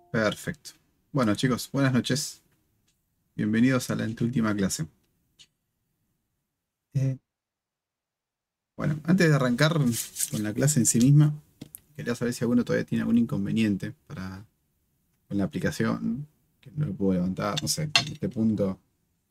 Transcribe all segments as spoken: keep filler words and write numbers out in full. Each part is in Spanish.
Perfecto. Bueno, chicos, buenas noches. Bienvenidos a la última clase. Eh, bueno, antes de arrancar con la clase en sí misma, quería saber si alguno todavía tiene algún inconveniente para, con la aplicación, que no lo puedo levantar, no sé, en este punto.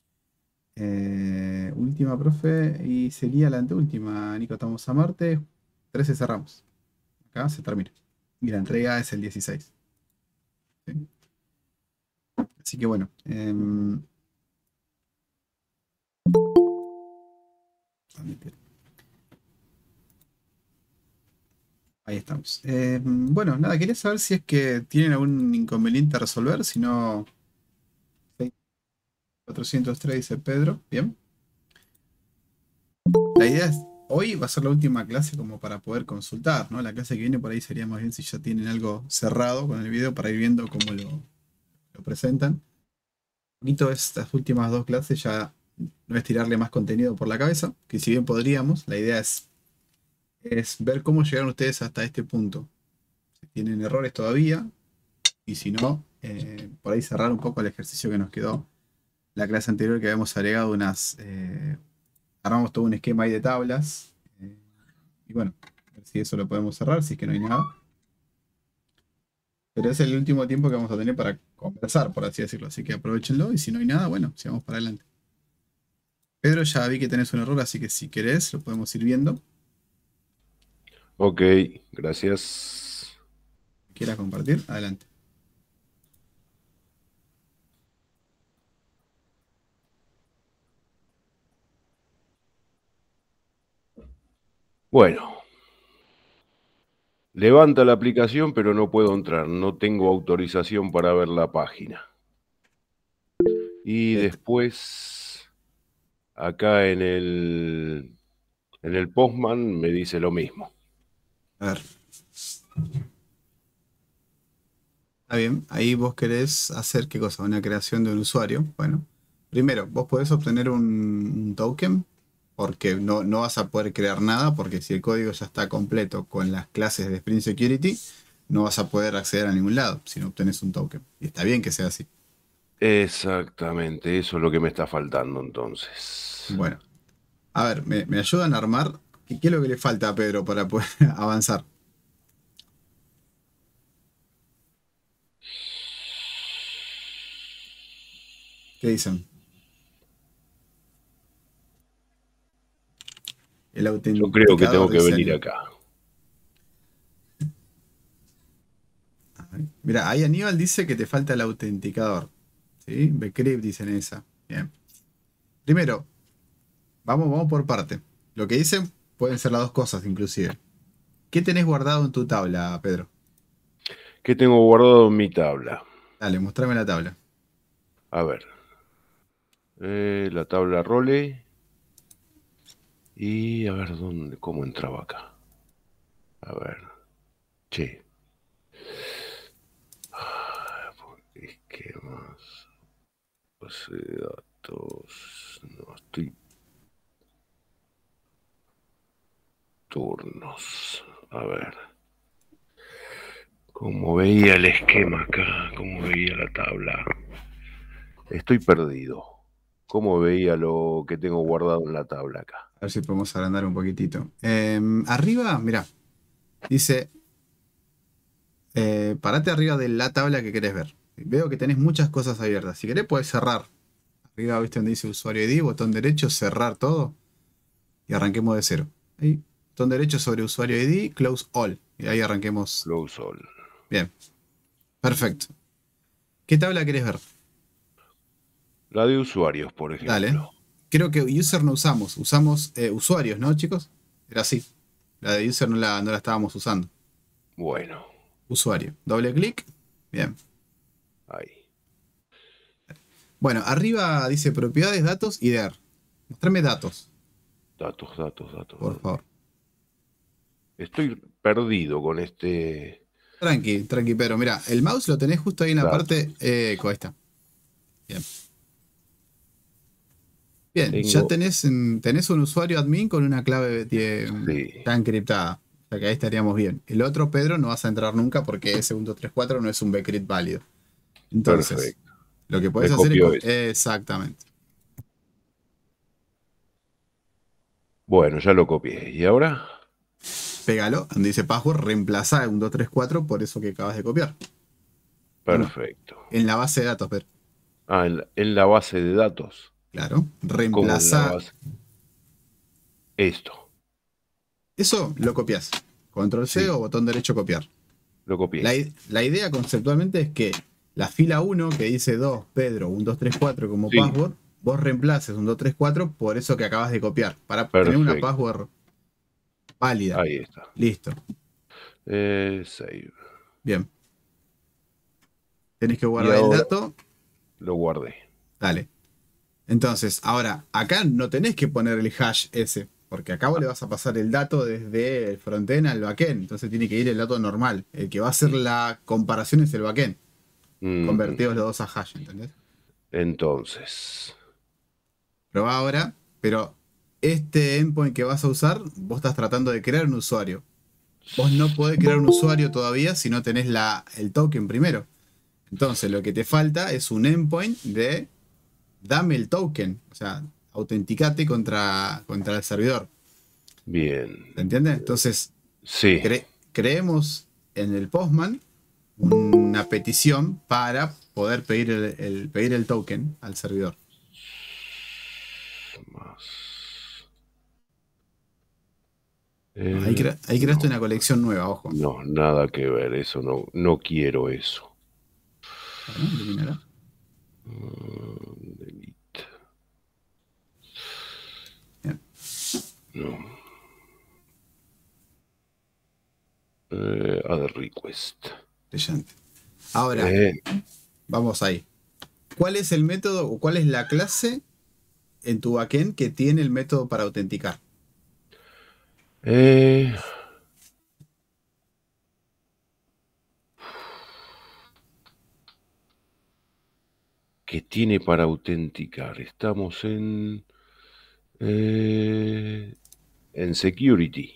Eh, última, profe, y sería la anteúltima. Nico, estamos a Marte. trece cerramos. Acá se termina. Y la entrega es el dieciséis. ¿Sí? Así que bueno. em, Ahí estamos. Eh, bueno, nada, quería saber si es que tienen algún inconveniente a resolver, si no, cuatrocientos tres dice Pedro. Bien. La idea es, hoy va a ser la última clase como para poder consultar, ¿no? La clase que viene por ahí sería más bien si ya tienen algo cerrado con el video para ir viendo cómo lo, lo presentan. Un poquito estas últimas dos clases ya no es tirarle más contenido por la cabeza, que si bien podríamos, la idea es, es ver cómo llegaron ustedes hasta este punto. Si tienen errores todavía, y si no, eh, por ahí cerrar un poco el ejercicio que nos quedó la clase anterior, que habíamos agregado unas, eh, armamos todo un esquema ahí de tablas, eh, y bueno, a ver si eso lo podemos cerrar, si es que no hay nada. Pero es el último tiempo que vamos a tener para conversar, por así decirlo, así que aprovechenlo y si no hay nada, bueno, sigamos para adelante. Pedro, ya vi que tenés un error, así que si querés lo podemos ir viendo. Ok, gracias. ¿Quieras compartir? Adelante. Bueno, levanta la aplicación, pero no puedo entrar. No tengo autorización para ver la página. Y Listo. después, acá en el, en el Postman me dice lo mismo. A ver, está bien. Ahí vos querés hacer qué cosa, una creación de un usuario. Bueno, primero, vos podés obtener un, un token porque no, no vas a poder crear nada, porque si el código ya está completo con las clases de Spring Security, no vas a poder acceder a ningún lado si no obtenés un token. Y está bien que sea así. Exactamente, eso es lo que me está faltando entonces. Bueno, a ver, ¿me, me ayudan a armar? ¿Qué, qué es lo que le falta a Pedro para poder avanzar? ¿Qué dicen? El Yo creo que autenticador, tengo que dice venir Aníbal. acá. Mira, ahí Aníbal dice que te falta el autenticador. ¿Sí? Bcrypt dicen esa. Bien. Primero, vamos, vamos por parte. Lo que dicen pueden ser las dos cosas, inclusive. ¿Qué tenés guardado en tu tabla, Pedro? ¿Qué tengo guardado en mi tabla? Dale, mostrame la tabla. A ver, eh, la tabla role. Y a ver dónde, cómo entraba acá. A ver, che. Esquemas, base de datos. No estoy. Turnos. A ver. ¿Cómo veía el esquema acá? ¿Cómo veía la tabla? Estoy perdido. ¿Cómo veía lo que tengo guardado en la tabla acá? A ver si podemos agrandar un poquitito. Eh, arriba, mira, dice, eh, parate arriba de la tabla que querés ver. Veo que tenés muchas cosas abiertas. Si querés, puedes cerrar. Arriba, viste donde dice usuario I D, botón derecho, cerrar todo y arranquemos de cero. Ahí, botón derecho sobre usuario I D, close all. Y ahí arranquemos. Close all. Bien, perfecto. ¿Qué tabla querés ver? La de usuarios, por Dale. ejemplo. Creo que user no usamos, usamos eh, usuarios, ¿no, chicos? Era así. La de user no la, no la estábamos usando. Bueno, Usuario. Doble clic. Bien. ahí. Bueno, arriba dice propiedades, datos y der. Mostrame datos, Datos, datos, datos, por datos. favor. Estoy perdido con este Tranqui, tranqui, Pedro. Mira, el mouse lo tenés justo ahí en la dato. parte. Eh, ahí está. Bien. Bien, ya Tengo, tenés, en- tenés un usuario admin con una clave eh, sí. ya encriptada. O sea que ahí estaríamos bien. El otro, Pedro, no vas a entrar nunca porque ese uno, dos, tres, cuatro no es un bcrypt válido. Entonces, Perfecto. lo que podés Me hacer es... copió co- ese. Exactamente. Bueno, ya lo copié. ¿Y ahora? Pégalo, donde dice password, reemplaza el uno, dos, tres, cuatro por eso que acabas de copiar. No, no. Perfecto. En la base de datos, Pedro. Ah, en la, en la base de datos. Claro. ¿Cómo en la Reemplaza. base? Esto. Eso lo copias. Control C Sí, o botón derecho copiar. lo La, copié. i- la idea conceptualmente es que la fila uno que dice dos, Pedro, uno, dos, tres, cuatro como Sí, password, vos reemplaces uno, dos, tres, cuatro por eso que acabas de copiar, para tener una perfecto. password válida. Ahí está. Listo. Eh, save. Bien. Tenés que Y guardar el ahora dato. lo guardé. Dale. Entonces, ahora, acá no tenés que poner el hash ese, porque acá vos le vas a pasar el dato desde el frontend al backend. Entonces tiene que ir el dato normal. El que va a hacer la comparación es el backend. Ujú. Convertidos los dos a hash, ¿entendés? Entonces, Probá ahora, pero este endpoint que vas a usar, vos estás tratando de crear un usuario. Vos no podés crear un usuario todavía si no tenés la, el token primero. Entonces lo que te falta es un endpoint de dame el token. O sea, autenticate contra, contra el servidor. bien. ¿Se entiende? Entonces, Sí. cre- creemos en el Postman una petición para poder pedir el, el- pedir el token al servidor. Más. Ahí, Eh, cre- ahí creaste no, una colección nueva, ojo. no, nada que ver. Eso no, no quiero eso. Bueno, eliminará. Mm, delete. Bien, No. Eh, add request. brillante. Ahora, Eh, vamos ahí. ¿Cuál es el método o cuál es la clase en tu backend que tiene el método para autenticar? eh, ¿qué tiene para autenticar? Estamos en, eh, en security.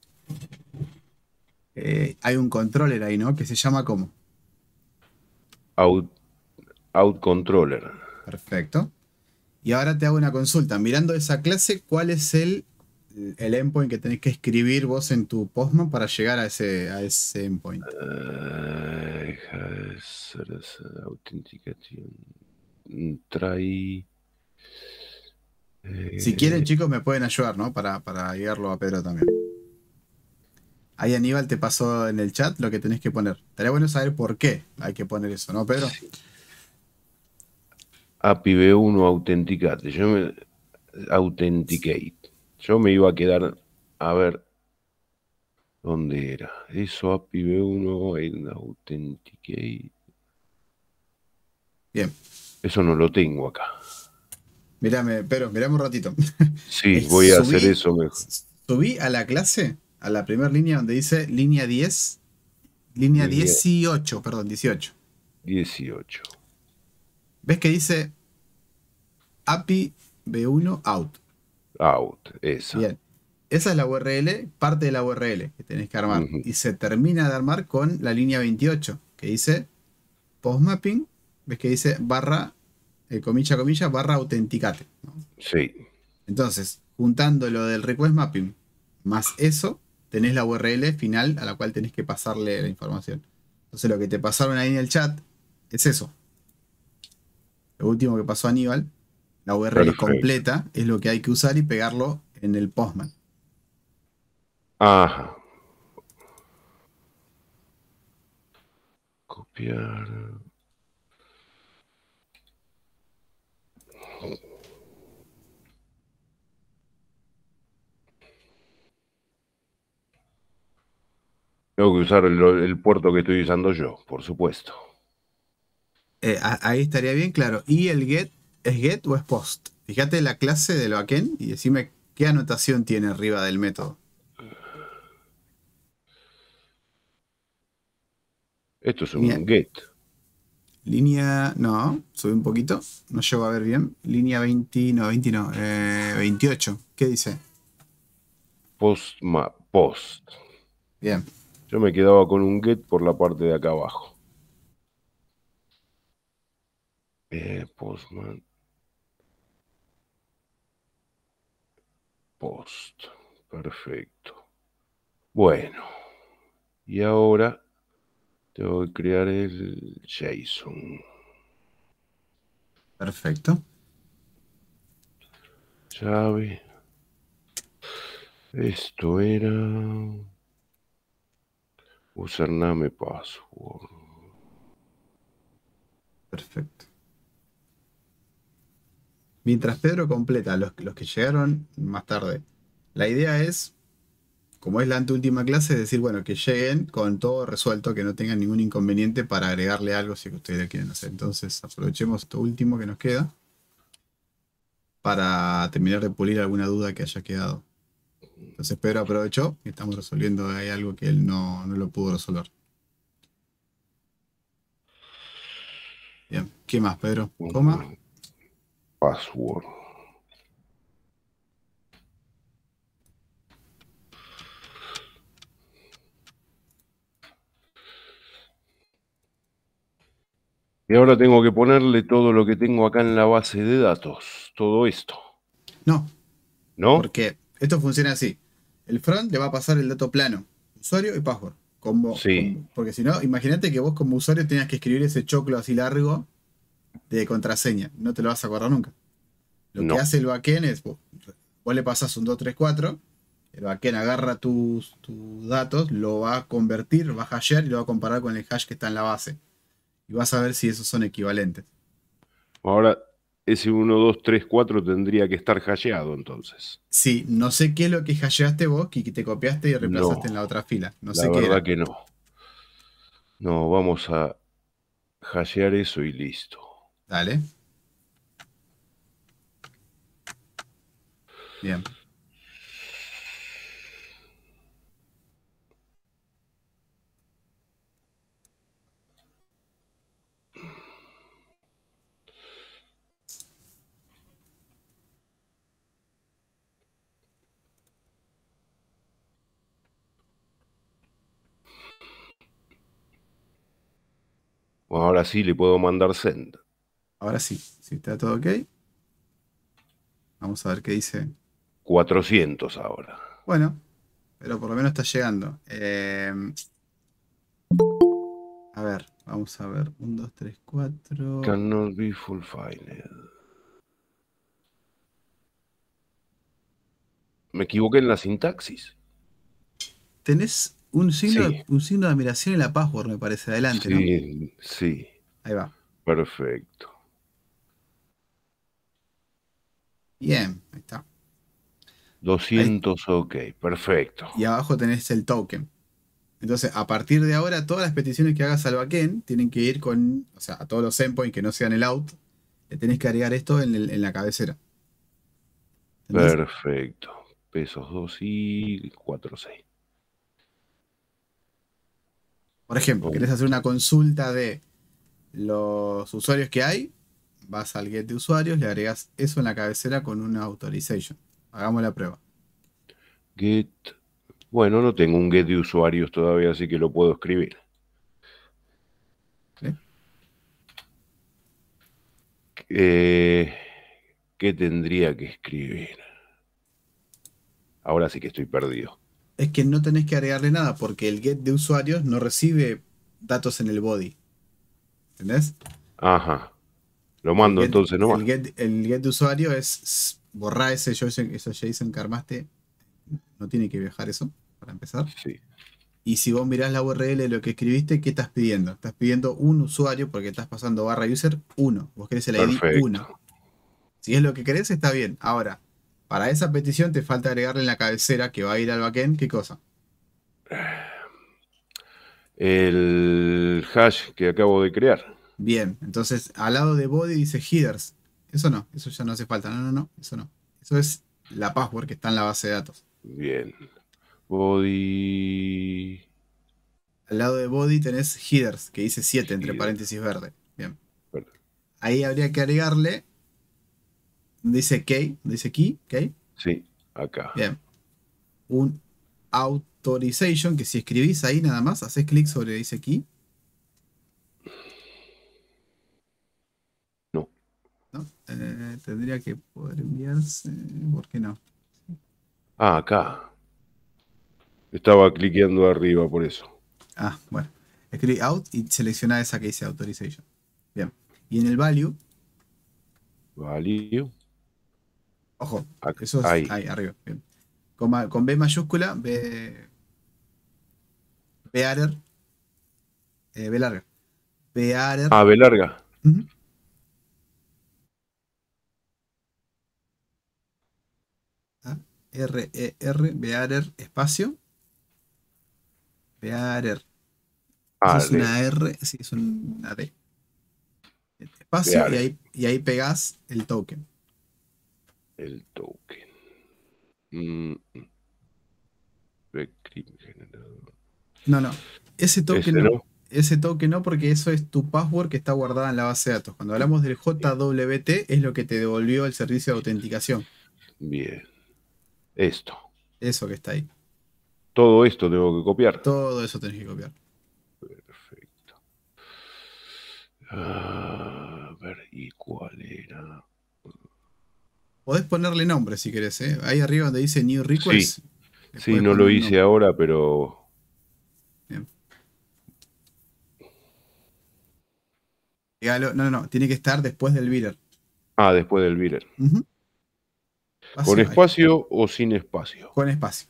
Eh, hay un controller ahí, ¿no? Que se llama como. Out, out controller. Perfecto. Y ahora te hago una consulta. Mirando esa clase, ¿cuál es el, el endpoint que tenés que escribir vos en tu Postman para llegar a ese, a ese endpoint? Eh, has- autenticación. Try. Si quieren, eh, chicos, me pueden ayudar, ¿no? Para, para guiarlo a Pedro también. Ahí Aníbal te pasó en el chat lo que tenés que poner. Estaría bueno saber por qué hay que poner eso, ¿no, Pedro? sí. A P I B uno autenticate. Yo me, authenticate. Yo me iba a quedar a ver dónde era. Eso A P I B uno en authenticate. Bien. Eso no lo tengo acá. Mírame, Pedro, mirame un ratito. Sí, Eh, voy a hacer subí, eso mejor. subí a la clase, a la primera línea donde dice línea diez, línea Línea dieciocho, perdón, dieciocho. dieciocho. ¿Ves que dice A P I B uno out? Out, esa. Bien. Esa es la U R L, parte de la U R L que tenés que armar. Ujú. Y se termina de armar con la línea veintiocho, que dice postmapping. ¿Ves que dice barra, eh, comilla, comilla, barra autenticate, ¿no? Sí. Entonces, juntando lo del request mapping más eso, tenés la U R L final a la cual tenés que pasarle la información. Entonces, lo que te pasaron ahí en el chat es eso. Lo último que pasó a Aníbal, la U R L Perfecto. completa, es lo que hay que usar y pegarlo en el Postman. Ajá. Copiar. Tengo que usar el, el puerto que estoy usando yo, por supuesto. Eh, a- ahí estaría bien claro. ¿Y el get es get o es post? Fíjate la clase del backend y decime qué anotación tiene arriba del método. Esto es Línea, un get. línea, no, sube un poquito, no llego a ver bien. Línea veinte, no, veinte no, eh, veintiocho. ¿Qué dice? Post, ma, post. Bien. Yo me quedaba con un get por la parte de acá abajo. Eh, Postman. Post. Perfecto. Bueno. Y ahora tengo que crear el JSON. Perfecto. Llave. Esto era username password. Perfecto. Mientras Pedro completa los, los que llegaron más tarde. La idea es, como es la anteúltima clase, es decir, bueno, que lleguen con todo resuelto, que no tengan ningún inconveniente para agregarle algo si ustedes lo quieren hacer. Entonces aprovechemos esto último que nos queda para terminar de pulir alguna duda que haya quedado. Entonces Pedro aprovechó y estamos resolviendo ahí algo que él no, no lo pudo resolver. Bien, ¿qué más, Pedro? ¿Coma? Password. Y ahora tengo que ponerle todo lo que tengo acá en la base de datos. Todo esto. No, ¿No? porque esto funciona así. El front le va a pasar el dato plano, usuario y password. Como, Sí. como- porque si no, imagínate que vos como usuario tenías que escribir ese choclo así largo de contraseña. No te lo vas a acordar nunca. Lo que No. hace el backend es, vos, vos le pasas un dos tres cuatro, el backend agarra tus, tus datos, lo va a convertir, va a hashear y lo va a comparar con el hash que está en la base. Y vas a ver si esos son equivalentes. Ahora ese uno, dos, tres, cuatro tendría que estar hasheado entonces. Sí, no sé qué es lo que hasheaste vos, que te copiaste y reemplazaste en No. la otra fila. No La sé qué verdad era. que no. No, vamos a hashear eso y listo. Dale. Bien. Bueno, ahora sí le puedo mandar send. Ahora sí. Si está todo ok. Vamos a ver qué dice. cuatrocientos ahora. Bueno, pero por lo menos está llegando. Eh, a ver, vamos a ver. uno, dos, tres, cuatro. Cannot be fulfilled. ¿Me equivoqué en la sintaxis? Tenés un signo, Sí, un signo de admiración en la password, me parece, adelante, ¿no? sí, sí. Ahí va. Perfecto. Bien, ahí está. Ahí, doscientos, ok, perfecto. y abajo tenés el token. Entonces, a partir de ahora, todas las peticiones que hagas al backend tienen que ir con, o sea, a todos los endpoints que no sean el out, le tenés que agregar esto en, el- en la cabecera. ¿Entendés? Perfecto. Pesos dos y cuatro, seis. Por ejemplo, querés hacer una consulta de los usuarios que hay, vas al get de usuarios, le agregas eso en la cabecera con una authorization. Hagamos la prueba. Get. Bueno, no tengo un get de usuarios todavía, así que lo puedo escribir. ¿Sí? Eh, ¿Qué tendría que escribir? Ahora sí que estoy perdido. Es que no tenés que agregarle nada porque el get de usuarios no recibe datos en el body. ¿Entendés? Ajá. Lo El mando get, entonces el nomás. get, el get de usuario es borrar ese JSON, ese JSON que armaste. No tiene que viajar eso, para empezar. Sí. Y si vos mirás la U R L de lo que escribiste, ¿qué estás pidiendo? Estás pidiendo un usuario porque estás pasando barra user uno. Vos querés el I D Perfecto. uno. Si es lo que querés, está bien. Ahora, para esa petición te falta agregarle en la cabecera que va a ir al backend, ¿qué cosa? El hash que acabo de crear. Bien, entonces al lado de body dice headers. Eso no, eso ya no hace falta. No, no, no, eso no. Eso es la password que está en la base de datos. Bien. Body. Al lado de body tenés headers, que dice siete entre Header. paréntesis verde. Bien. Bueno, Ahí habría que agregarle, donde dice key, donde dice key, key. sí, acá. Bien. Un out Authorization, que si escribís ahí nada más, haces clic sobre dice aquí, No. ¿no? Eh, tendría que poder enviarse, ¿por qué no? Ah, acá. Estaba cliqueando arriba por eso. Ah, bueno. Escribí out y selecciona esa que dice Authorization. Bien. Y en el value, Value. ojo, Acá, eso es ahí. ahí arriba. Bien. Con, ma- con B mayúscula, B, Bearer, eh, B larga. Bearer. Ah, B larga. Ujú. Ah, R, E, R, Bearer, espacio. Bearer. Eso Ah, es de, una R, sí, es una D. Espacio y Bear. ahí, y ahí pegás el token. El token. Mm, mm, Bcrypt generador. No, no. Ese token Ese no. no. Ese token no, porque eso es tu password que está guardada en la base de datos. Cuando hablamos del J W T es lo que te devolvió el servicio de autenticación. Bien. Esto. Eso que está ahí. Todo esto tengo que copiar. Todo eso tenés que copiar. Perfecto. A ver, ¿y cuál era? Podés ponerle nombre si querés, ¿eh? Ahí arriba donde dice New Sí, Request, le sí, podés no poner lo un hice nombre. ahora, pero... Bien. Pegalo- No, no, no. Tiene que estar después del bidder. Ah, después del bidder. Ujú. ¿Con Espacio, ahí. espacio o sin espacio? Con espacio.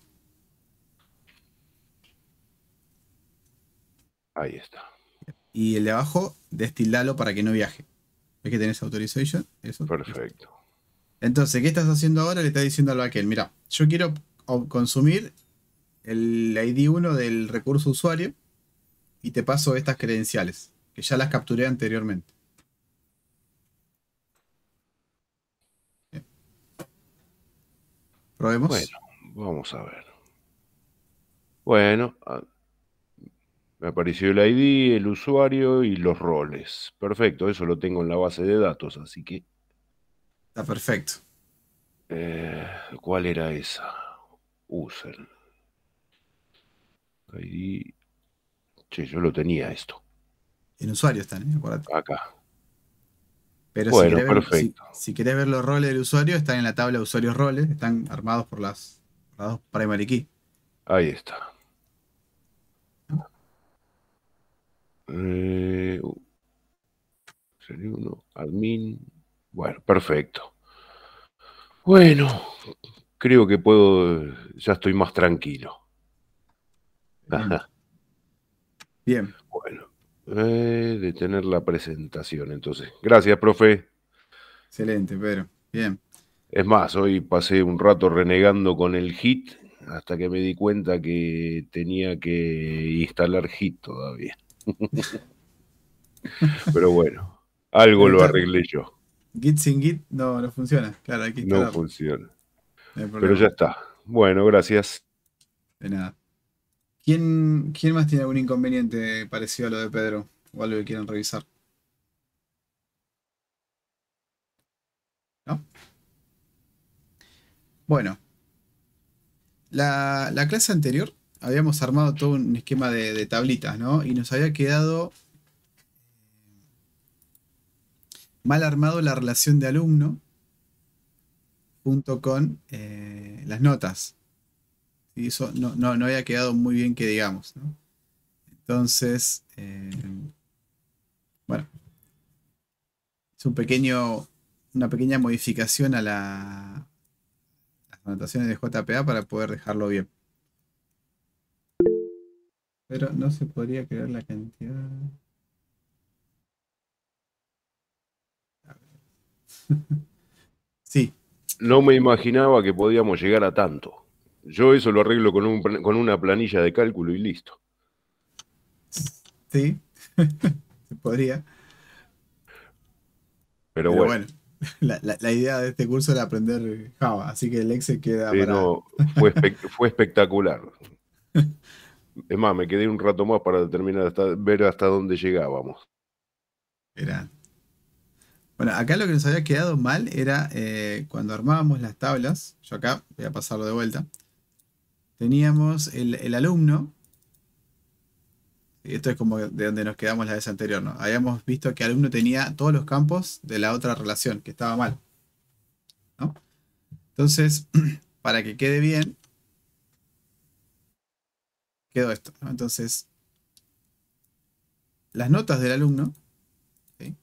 Ahí está. Y el de abajo, destildalo para que no viaje. ¿Ves que tenés authorization? Eso, listo. Perfecto. Entonces, ¿qué estás haciendo ahora? Le estás diciendo al backend, mira, yo quiero o- consumir el I D uno del recurso usuario y te paso estas credenciales, que ya las capturé anteriormente. Bien, Bueno, probemos. vamos a ver. Bueno, ah, me apareció el I D, el usuario y los roles. Perfecto, eso lo tengo en la base de datos, así que... Está perfecto. eh, ¿cuál era esa? User. I D. Che, yo lo tenía esto. En usuario están, ¿eh? Acuérdate. Acá. Pero si Bueno, querés ver, si, perfecto. si querés ver los roles del usuario, están en la tabla de usuarios roles, están armados por las, por las dos primary key. Ahí está. ¿No? Eh, sería uno, admin. Bueno, perfecto. Bueno, creo que puedo, ya estoy más tranquilo. Excelente. Ajá. Bien, Bueno, eh, detener la presentación, entonces. Gracias, profe. excelente, Pedro. Bien. Es más, hoy pasé un rato renegando con el Hit hasta que me di cuenta que tenía que instalar Hit todavía. Pero bueno, algo Pero lo está, arreglé yo. Git sin Git no, no funciona. Claro, hay que No instalarlo. funciona. No hay Pero ya problema. está. Bueno, gracias. De nada. ¿Quién, quién más tiene algún inconveniente parecido a lo de Pedro? O algo que quieran revisar. ¿No? Bueno, la, la clase anterior habíamos armado todo un esquema de, de tablitas, ¿no? Y nos había quedado mal armado la relación de alumno junto con eh, las notas. Y eso no, no, no había quedado muy bien que digamos, ¿no? Entonces, eh, bueno, es un pequeño, una pequeña modificación a la, las anotaciones de J P A para poder dejarlo bien. Pero no se podría crear la cantidad. Sí, No me imaginaba que podíamos llegar a tanto. Yo eso lo arreglo con, un, con una planilla de cálculo y listo. sí, se podría. Pero Pero bueno, bueno, la, la- la idea de este curso era aprender Java, así que el Excel queda sí, para... no, fue, espe- fue espectacular. Es más, me quedé un rato más para terminar hasta, ver hasta dónde llegábamos. Era... Bueno, acá lo que nos había quedado mal era eh, cuando armábamos las tablas. Yo acá voy a pasarlo de vuelta. teníamos el, el alumno. Esto es como de donde nos quedamos la vez anterior, ¿no? Habíamos visto que alumno tenía todos los campos de la otra relación, que estaba mal, ¿no? Entonces, para que quede bien, quedó esto, ¿no? Entonces, las notas del alumno, ¿sí?,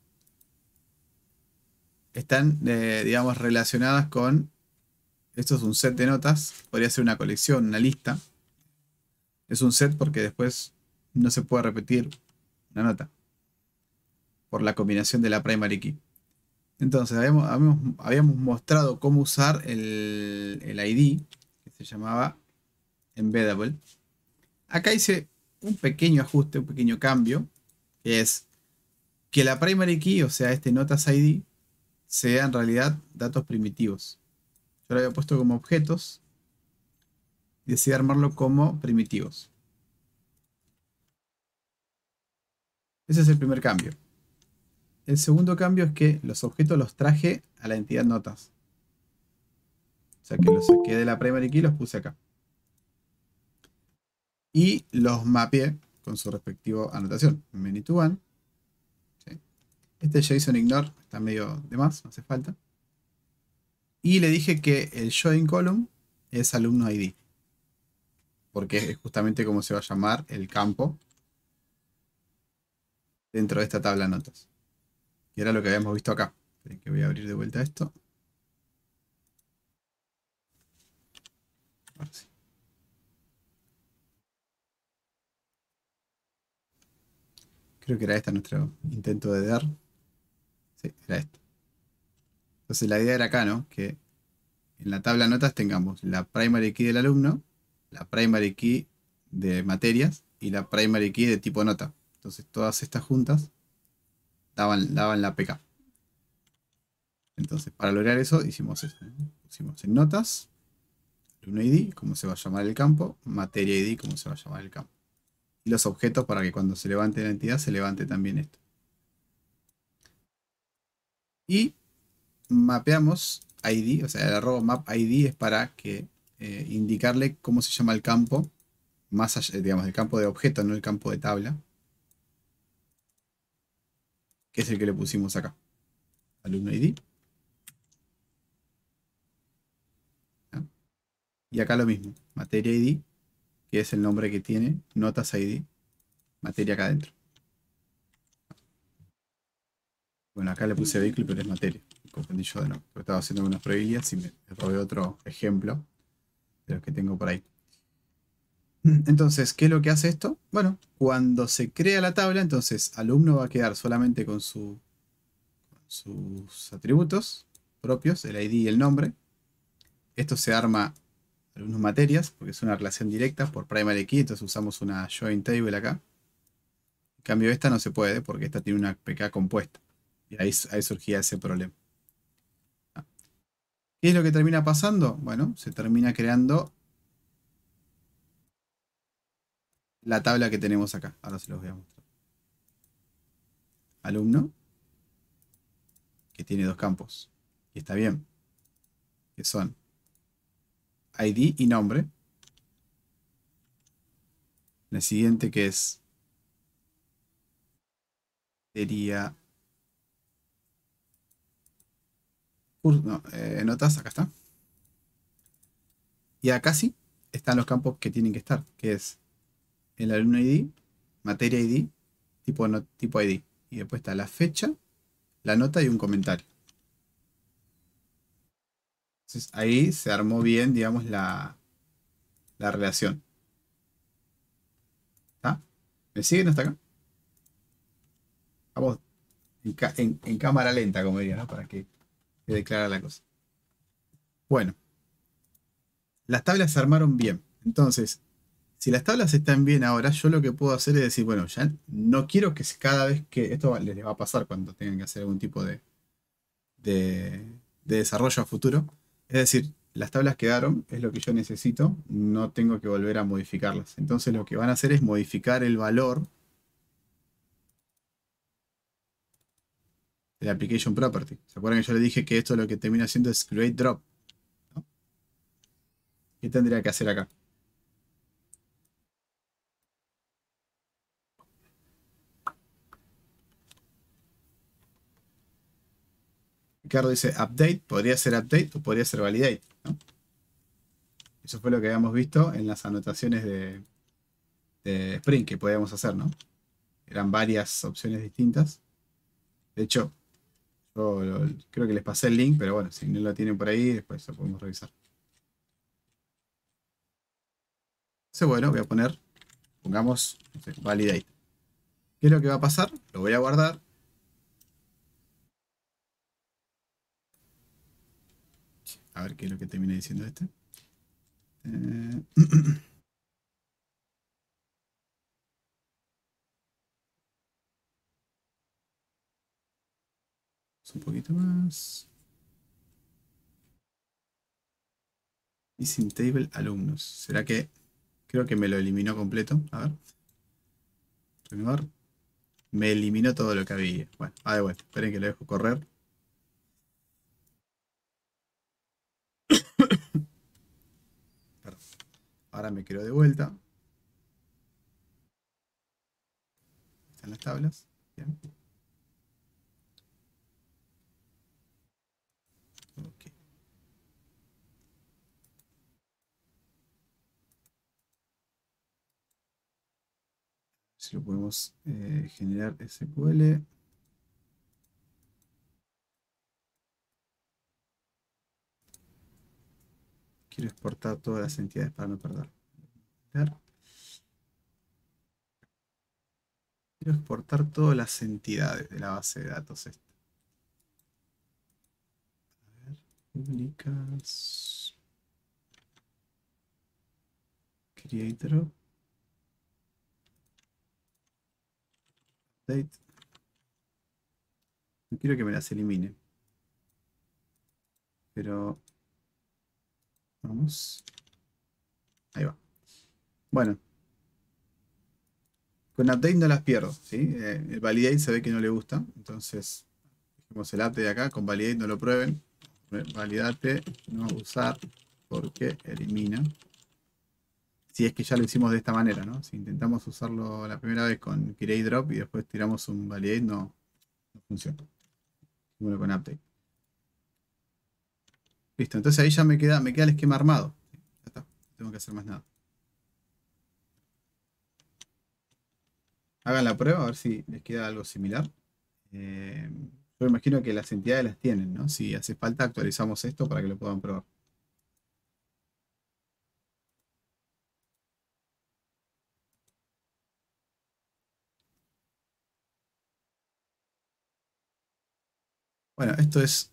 están, eh, digamos, relacionadas con... Esto es un set de notas, podría ser una colección, una lista. Es un set porque después no se puede repetir una nota por la combinación de la primary key. Entonces, habíamos, habíamos, habíamos mostrado cómo usar el, el I D, que se llamaba Embeddable. Acá hice un pequeño ajuste, un pequeño cambio, que es que la primary key, o sea, este notas I D, sea en realidad datos primitivos. Yo lo había puesto como objetos y decidí armarlo como primitivos. Ese es el primer cambio. El segundo cambio es que los objetos los traje a la entidad notas. O sea que los saqué de la primary key y los puse acá. Y los mapeé con su respectivo anotación. Many to one. ¿Sí? Este JSON ignore está medio de más, no hace falta. Y le dije que el join column es alumno I D. Porque es justamente como se va a llamar el campo dentro de esta tabla de notas. Y era lo que habíamos visto acá. Esperen que voy a abrir de vuelta esto. Ahora sí. Creo que era este nuestro intento de dar. Sí, era este. Entonces la idea era acá, ¿no? Que en la tabla de notas tengamos la primary key del alumno, la primary key de materias y la primary key de tipo nota. Entonces todas estas juntas daban, daban la P K. Entonces para lograr eso hicimos esto, ¿no? Pusimos en notas, alumno I D, cómo se va a llamar el campo, materia I D, cómo se va a llamar el campo. Y los objetos para que cuando se levante la entidad se levante también esto. Y mapeamos I D, o sea, el arroba map I D es para que eh, indicarle cómo se llama el campo, más allá, digamos, el campo de objeto, no el campo de tabla, que es el que le pusimos acá. Alumno I D. ¿Ah? Y acá lo mismo, materia I D, que es el nombre que tiene, notas I D, materia acá adentro. Bueno, acá le puse vehículo, pero es materia. Me confundí yo de nuevo, porque estaba haciendo unas probillas y me robé otro ejemplo de los que tengo por ahí. Entonces, ¿qué es lo que hace esto? Bueno, cuando se crea la tabla, entonces alumno va a quedar solamente con, su, con sus atributos propios, el I D y el nombre. Esto se arma alumnos materias, porque es una relación directa por primary key, entonces usamos una join table acá. En cambio esta no se puede, porque esta tiene una P K compuesta. Y ahí, ahí surgía ese problema. ¿Qué es lo que termina pasando? Bueno, se termina creando la tabla que tenemos acá. Ahora se los voy a mostrar. Alumno, que tiene dos campos. Y está bien. Que son I D y nombre. La siguiente que es... sería... No, eh, notas, acá está. Y acá sí están los campos que tienen que estar. Que es el alumno I D, materia I D, tipo, no, tipo I D. Y después está la fecha, la nota y un comentario. Entonces ahí se armó bien, digamos, la, la relación. ¿Está? ¿Me siguen hasta acá? Vamos en, en, en cámara lenta, como diría, ¿no? Para que quede clara la cosa. Bueno, las tablas se armaron bien. Entonces, si las tablas están bien ahora, yo lo que puedo hacer es decir, bueno, ya no quiero que cada vez que... Esto les va a pasar cuando tengan que hacer algún tipo de, de, de desarrollo a futuro. Es decir, las tablas quedaron, es lo que yo necesito, no tengo que volver a modificarlas. Entonces lo que van a hacer es modificar el valor de la application property. ¿Se acuerdan que yo le dije que esto lo que termina haciendo es create drop? ¿No? ¿Qué tendría que hacer acá? Ricardo dice update, podría ser update o podría ser validate, ¿no? Eso fue lo que habíamos visto en las anotaciones de, de Spring que podíamos hacer, ¿no? Eran varias opciones distintas. De hecho, yo lo- creo que les pasé el link, pero bueno, si no lo tienen por ahí, después lo podemos revisar. Entonces, bueno, voy a poner, pongamos, no sé, validate. ¿Qué es lo que va a pasar? Lo voy a guardar. A ver qué es lo que termina diciendo este. Eh, un poquito más. Missing table alumnos. ¿Será que creo que me lo eliminó completo? A ver. Renovar. Me eliminó todo lo que había. Bueno, ah, de vuelta. Esperen que lo dejo correr. Perdón. Ahora me quedo de vuelta. Están las tablas. Bien. Ok. Si lo podemos eh, generar S Q L. Quiero exportar todas las entidades para no perder. Quiero exportar todas las entidades de la base de datos esta. A ver, públicas. Creator. Update. No quiero que me las elimine. Pero vamos. Ahí va. Bueno. Con update no las pierdo, ¿sí? Eh, el validate se ve que no le gusta. Entonces, dejemos el update de acá. Con validate no lo prueben. Validate, no usar, porque elimina. Si es que ya lo hicimos de esta manera, ¿no? Si intentamos usarlo la primera vez con create drop y después tiramos un validate, no, no funciona. Bueno, con update. Listo, entonces ahí ya me queda, me queda el esquema armado. Ya está, no tengo que hacer más nada. Hagan la prueba a ver si les queda algo similar. Eh, yo imagino que las entidades las tienen, ¿no? Si hace falta actualizamos esto para que lo puedan probar. Bueno, esto es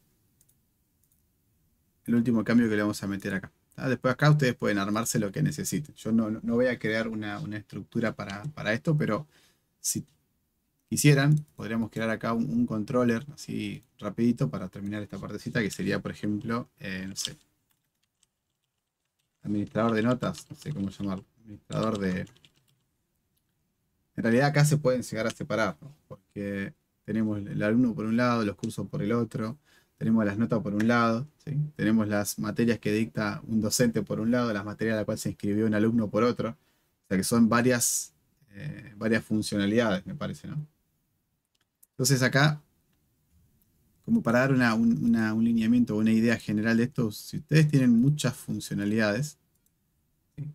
el último cambio que le vamos a meter acá. ¿Tá? Después acá ustedes pueden armarse lo que necesiten. Yo no, no voy a crear una, una estructura para, para esto, pero si quisieran, podríamos crear acá un, un controller así rapidito para terminar esta partecita, que sería, por ejemplo, eh, no sé, administrador de notas, no sé cómo llamarlo, administrador de... En realidad acá se pueden llegar a separar, ¿no? Porque tenemos el alumno por un lado, los cursos por el otro, tenemos las notas por un lado, ¿sí? Tenemos las materias que dicta un docente por un lado, las materias a las cuales se inscribió un alumno por otro. O sea que son varias, eh, varias funcionalidades, me parece, ¿no? Entonces acá, como para dar una, un, una, un lineamiento o una idea general de esto, si ustedes tienen muchas funcionalidades, ¿sí?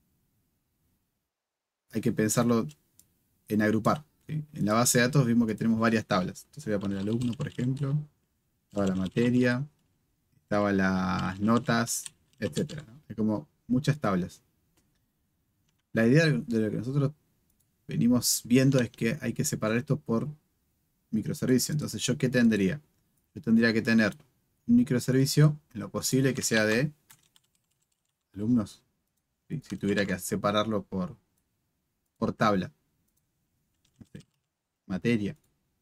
Hay que pensarlo en agrupar, ¿sí? En la base de datos vimos que tenemos varias tablas. Entonces voy a poner alumno, por ejemplo, estaba la materia, estaban las notas, etcétera, ¿no? Hay como muchas tablas. La idea de lo que nosotros venimos viendo es que hay que separar esto por microservicio. Entonces, ¿yo qué tendría? Yo tendría que tener un microservicio en lo posible que sea de alumnos, ¿sí? Si tuviera que separarlo por, por tabla. No sé, materia.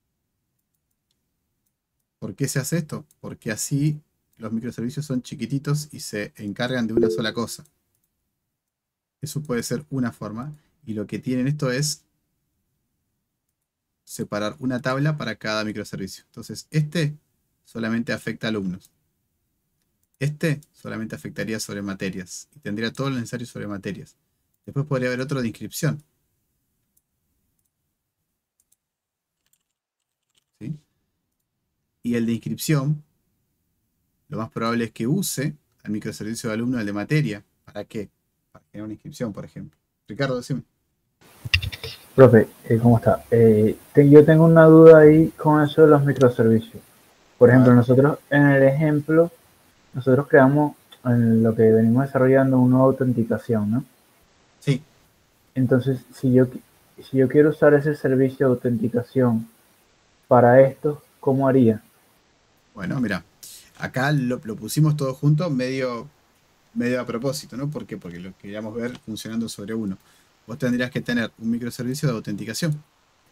¿Por qué se hace esto? Porque así los microservicios son chiquititos y se encargan de una sola cosa. Eso puede ser una forma. Y lo que tienen esto es separar una tabla para cada microservicio. Entonces, este solamente afecta a alumnos. Este solamente afectaría sobre materias y tendría todo lo necesario sobre materias. Después podría haber otro de inscripción, ¿sí? Y el de inscripción lo más probable es que use al microservicio de alumno, el de materia. ¿Para qué? Para generar una inscripción, por ejemplo. Ricardo, decime. Profe, eh, ¿cómo está? Eh, te- yo tengo una duda ahí con eso de los microservicios. Por A ejemplo, ver. nosotros en el ejemplo, nosotros creamos en lo que venimos desarrollando una autenticación, ¿no? Sí. Entonces, si yo, qui- si yo quiero usar ese servicio de autenticación para esto, ¿cómo haría? Bueno, mira. Acá lo, lo pusimos todo junto, medio, medio a propósito, ¿no? ¿Por qué? Porque lo queríamos ver funcionando sobre uno. Vos tendrías que tener un microservicio de autenticación.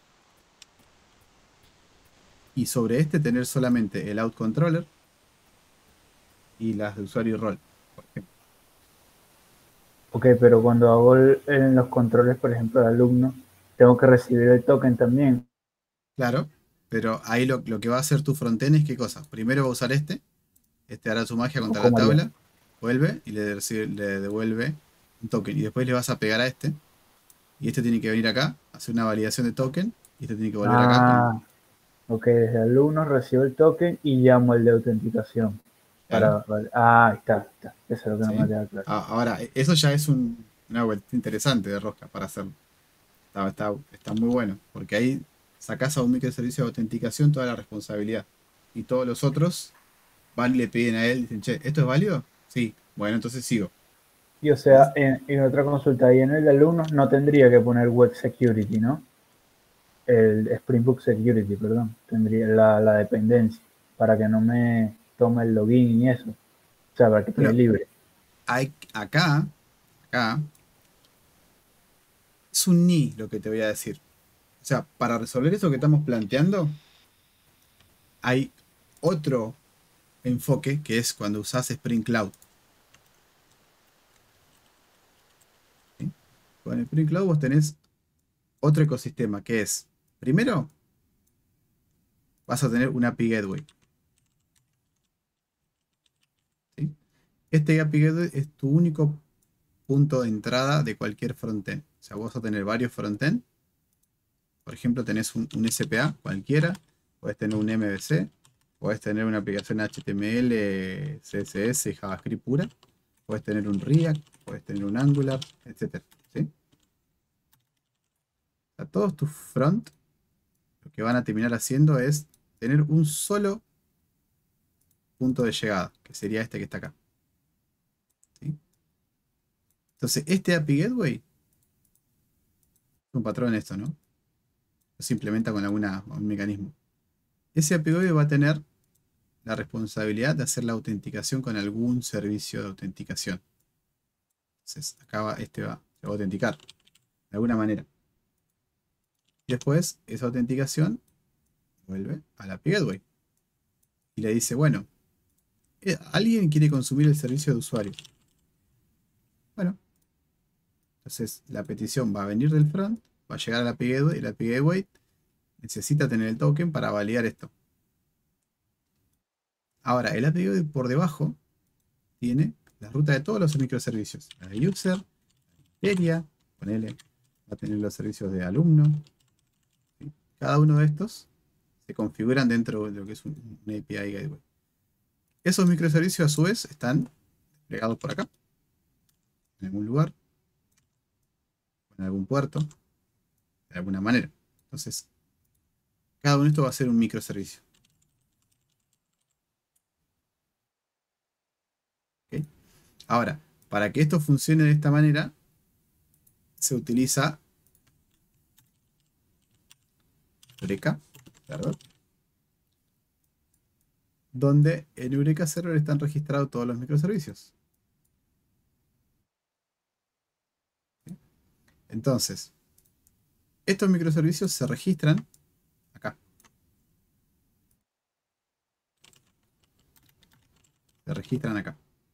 Y sobre este tener solamente el out controller y las de usuario y rol, por ejemplo. Ok, pero cuando hago el- en los controles, por ejemplo, de alumno, tengo que recibir el token también. Claro, pero ahí lo, lo que va a hacer tu frontend es qué cosa. Primero va a usar este, este hará su magia ¿O contra la cómo haría? tabla, vuelve y le, recibe- le devuelve un token. Y después le vas a pegar a este, y este tiene que venir acá, hacer una validación de token, y este tiene que volver acá con. Ah, ok, desde alumno recibo el token y llamo el de autenticación. Claro, Para, vale. Ah, ahí está, está. Eso es lo que no me ¿sí? queda claro. A- Ahora, e- eso ya es un- una vuelta interesante de rosca para hacerlo. Está, está, está muy bueno, porque ahí sacás a un microservicio de autenticación toda la responsabilidad. Y todos los otros van y le piden a él, dicen, che, ¿esto es válido? Sí, bueno, entonces sigo. Y o sea, ¿Ves? en, en otra consulta ahí en el de alumnos no tendría que poner web security, ¿no? El Spring Boot Security, perdón. Tendría la, la dependencia para que no me tome el login y eso. O sea, para que quede Bueno, libre. hay, acá, acá, es un ni lo que te voy a decir. O sea, para resolver eso que estamos planteando, hay otro enfoque que es cuando usás Spring Cloud. ¿Sí? Con Spring Cloud vos tenés otro ecosistema que es, primero, vas a tener un A P I Gateway. ¿Sí? Este A P I Gateway es tu único punto de entrada de cualquier frontend. O sea, vos vas a tener varios frontend. Por ejemplo, tenés un, un S P A cualquiera, podés tener un M V C, podés tener una aplicación H T M L, C S S y JavaScript pura, podés tener un React, podés tener un Angular, etcétera. ¿Sí? O sea, todos tus front lo que van a terminar haciendo es tener un solo punto de llegada, que sería este que está acá. ¿Sí? Entonces, este A P I Gateway es un patrón en esto, ¿no? Se implementa con alguna, un mecanismo. Ese A P I Gateway va a tener la responsabilidad de hacer la autenticación con algún servicio de autenticación. Entonces, acá va, este va, se va a autenticar de alguna manera. Y después, esa autenticación vuelve a la A P I Gateway. Y le dice, bueno, eh, ¿alguien quiere consumir el servicio de usuario? Bueno, entonces la petición va a venir del front, va a llegar a la A P I Gateway y la A P I Gateway necesita tener el token para validar esto. Ahora, el A P I Gateway por debajo tiene la ruta de todos los microservicios. La de user, materia, ponele, va a tener los servicios de alumno. ¿Sí? Cada uno de estos se configuran dentro de lo que es un, un A P I Gateway. Esos microservicios a su vez están desplegados por acá, en algún lugar, en algún puerto, de alguna manera. Entonces, cada uno de estos va a ser un microservicio. ¿Ok? Ahora, para que esto funcione de esta manera, se utiliza Eureka, ¿verdad? Donde en Eureka Server están registrados todos los microservicios. ¿Sí? Entonces, estos microservicios se registran acá. Se registran acá.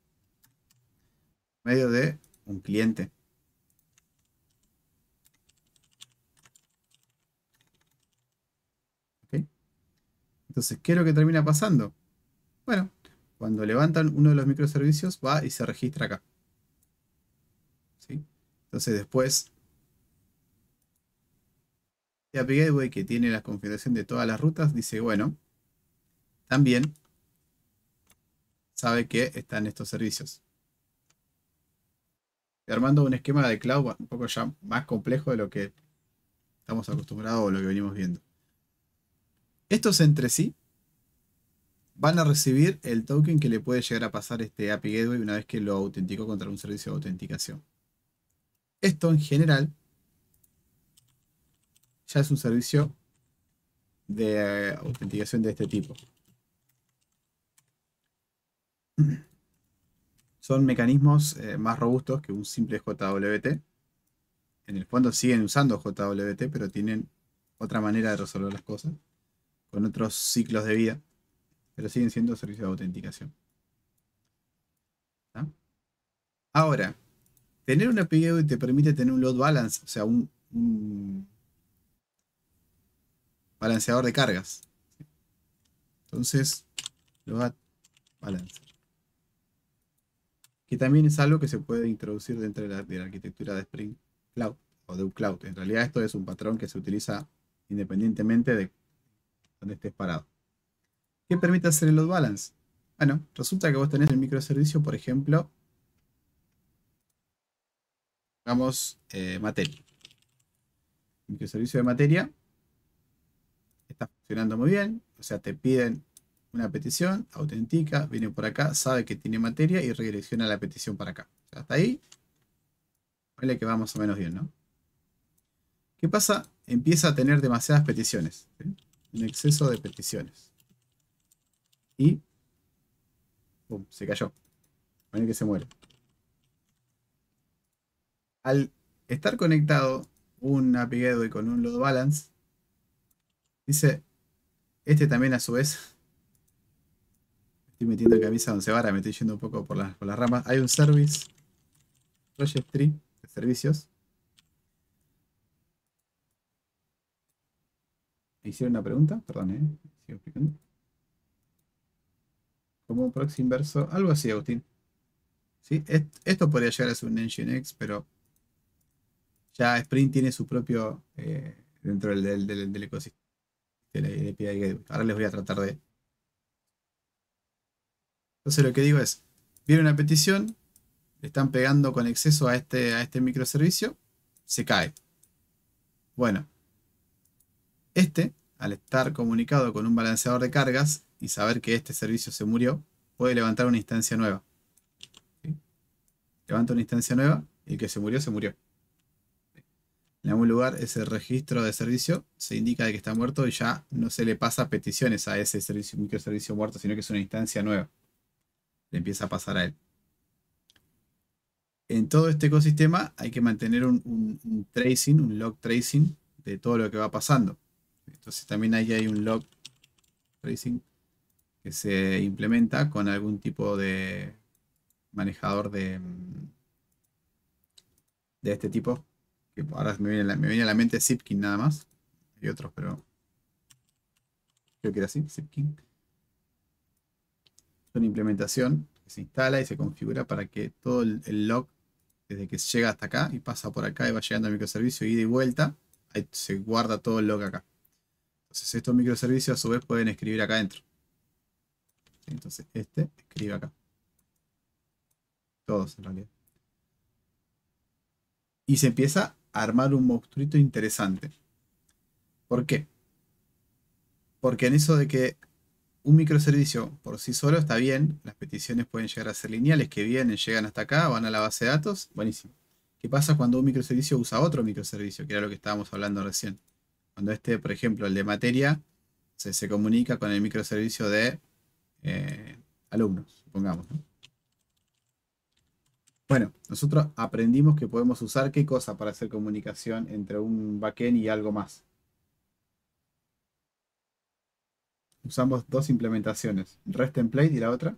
Medio de un cliente. ¿Ok? Entonces, ¿qué es lo que termina pasando? Bueno, cuando levantan uno de los microservicios, va y se registra acá. ¿Sí? Entonces, después, este A P I Gateway que tiene la configuración de todas las rutas, dice, bueno, también sabe que están estos servicios. Estoy armando un esquema de cloud un poco ya más complejo de lo que estamos acostumbrados o lo que venimos viendo. Estos entre sí van a recibir el token que le puede llegar a pasar este A P I Gateway una vez que lo autenticó contra un servicio de autenticación. Esto en general ya es un servicio de eh, autenticación de este tipo. Son mecanismos eh, más robustos que un simple J W T. En el fondo siguen usando J W T, pero tienen otra manera de resolver las cosas, con otros ciclos de vida, pero siguen siendo servicios de autenticación. ¿Tá? Ahora, tener una A P I Gateway te permite tener un load balance, o sea, un, un balanceador de cargas. Entonces, load balancer, que también es algo que se puede introducir dentro de la, de la arquitectura de Spring Cloud o de uCloud. En realidad esto es un patrón que se utiliza independientemente de donde estés parado. ¿Qué permite hacer el load balance? Bueno, resulta que vos tenés el microservicio, por ejemplo, digamos, eh, materia. El microservicio de materia está funcionando muy bien, o sea, te piden una petición, autentica, viene por acá, sabe que tiene materia y redirecciona la petición para acá. O sea, hasta ahí, vale que va más o menos bien, ¿no? ¿Qué pasa? Empieza a tener demasiadas peticiones, ¿sí? Un exceso de peticiones. Y ¡pum! Se cayó. Vale que se muere. Al estar conectado un A P I Gateway con un load balance, dice, este también a su vez, estoy metiendo en camisa once varas, me estoy yendo un poco por las, por las ramas. Hay un service registry de servicios. ¿Me hicieron una pregunta? Perdón, ¿eh? Sigo explicando. Como un proxy inverso, algo así, Agustín. ¿Sí? Esto podría llegar a ser un Nginx, pero ya Spring tiene su propio eh, dentro del, del, del, del ecosistema de la A P I Gateway. Ahora les voy a tratar de... Entonces lo que digo es, viene una petición, le están pegando con exceso a este, a este microservicio, se cae. Bueno, este, al estar comunicado con un balanceador de cargas y saber que este servicio se murió, puede levantar una instancia nueva. ¿Sí? Levanta una instancia nueva y el que se murió, se murió. En algún lugar ese registro de servicio se indica de que está muerto y ya no se le pasa peticiones a ese servicio, microservicio muerto, sino que es una instancia nueva. Le empieza a pasar a él. En todo este ecosistema hay que mantener un, un, un tracing, un log tracing de todo lo que va pasando. Entonces también ahí hay un log tracing que se implementa con algún tipo de manejador de, de este tipo. Que ahora me viene, a la, me viene a la mente Zipkin nada más. Hay otros, pero creo que era así, Zipkin. Es una implementación que se instala y se configura para que todo el, el log, desde que llega hasta acá y pasa por acá y va llegando al microservicio ida y vuelta, ahí se guarda todo el log acá. Entonces estos microservicios a su vez pueden escribir acá adentro. Entonces este escribe acá. Todos en realidad. Y se empieza a armar un monstruito interesante. ¿Por qué? Porque en eso de que un microservicio por sí solo está bien, las peticiones pueden llegar a ser lineales, que vienen, llegan hasta acá, van a la base de datos, buenísimo. ¿Qué pasa cuando un microservicio usa otro microservicio? Que era lo que estábamos hablando recién. Cuando este, por ejemplo, el de materia, se, se comunica con el microservicio de eh, alumnos, supongamos, ¿no? Bueno, nosotros aprendimos que podemos usar qué cosa para hacer comunicación entre un backend y algo más. Usamos dos implementaciones, REST template y la otra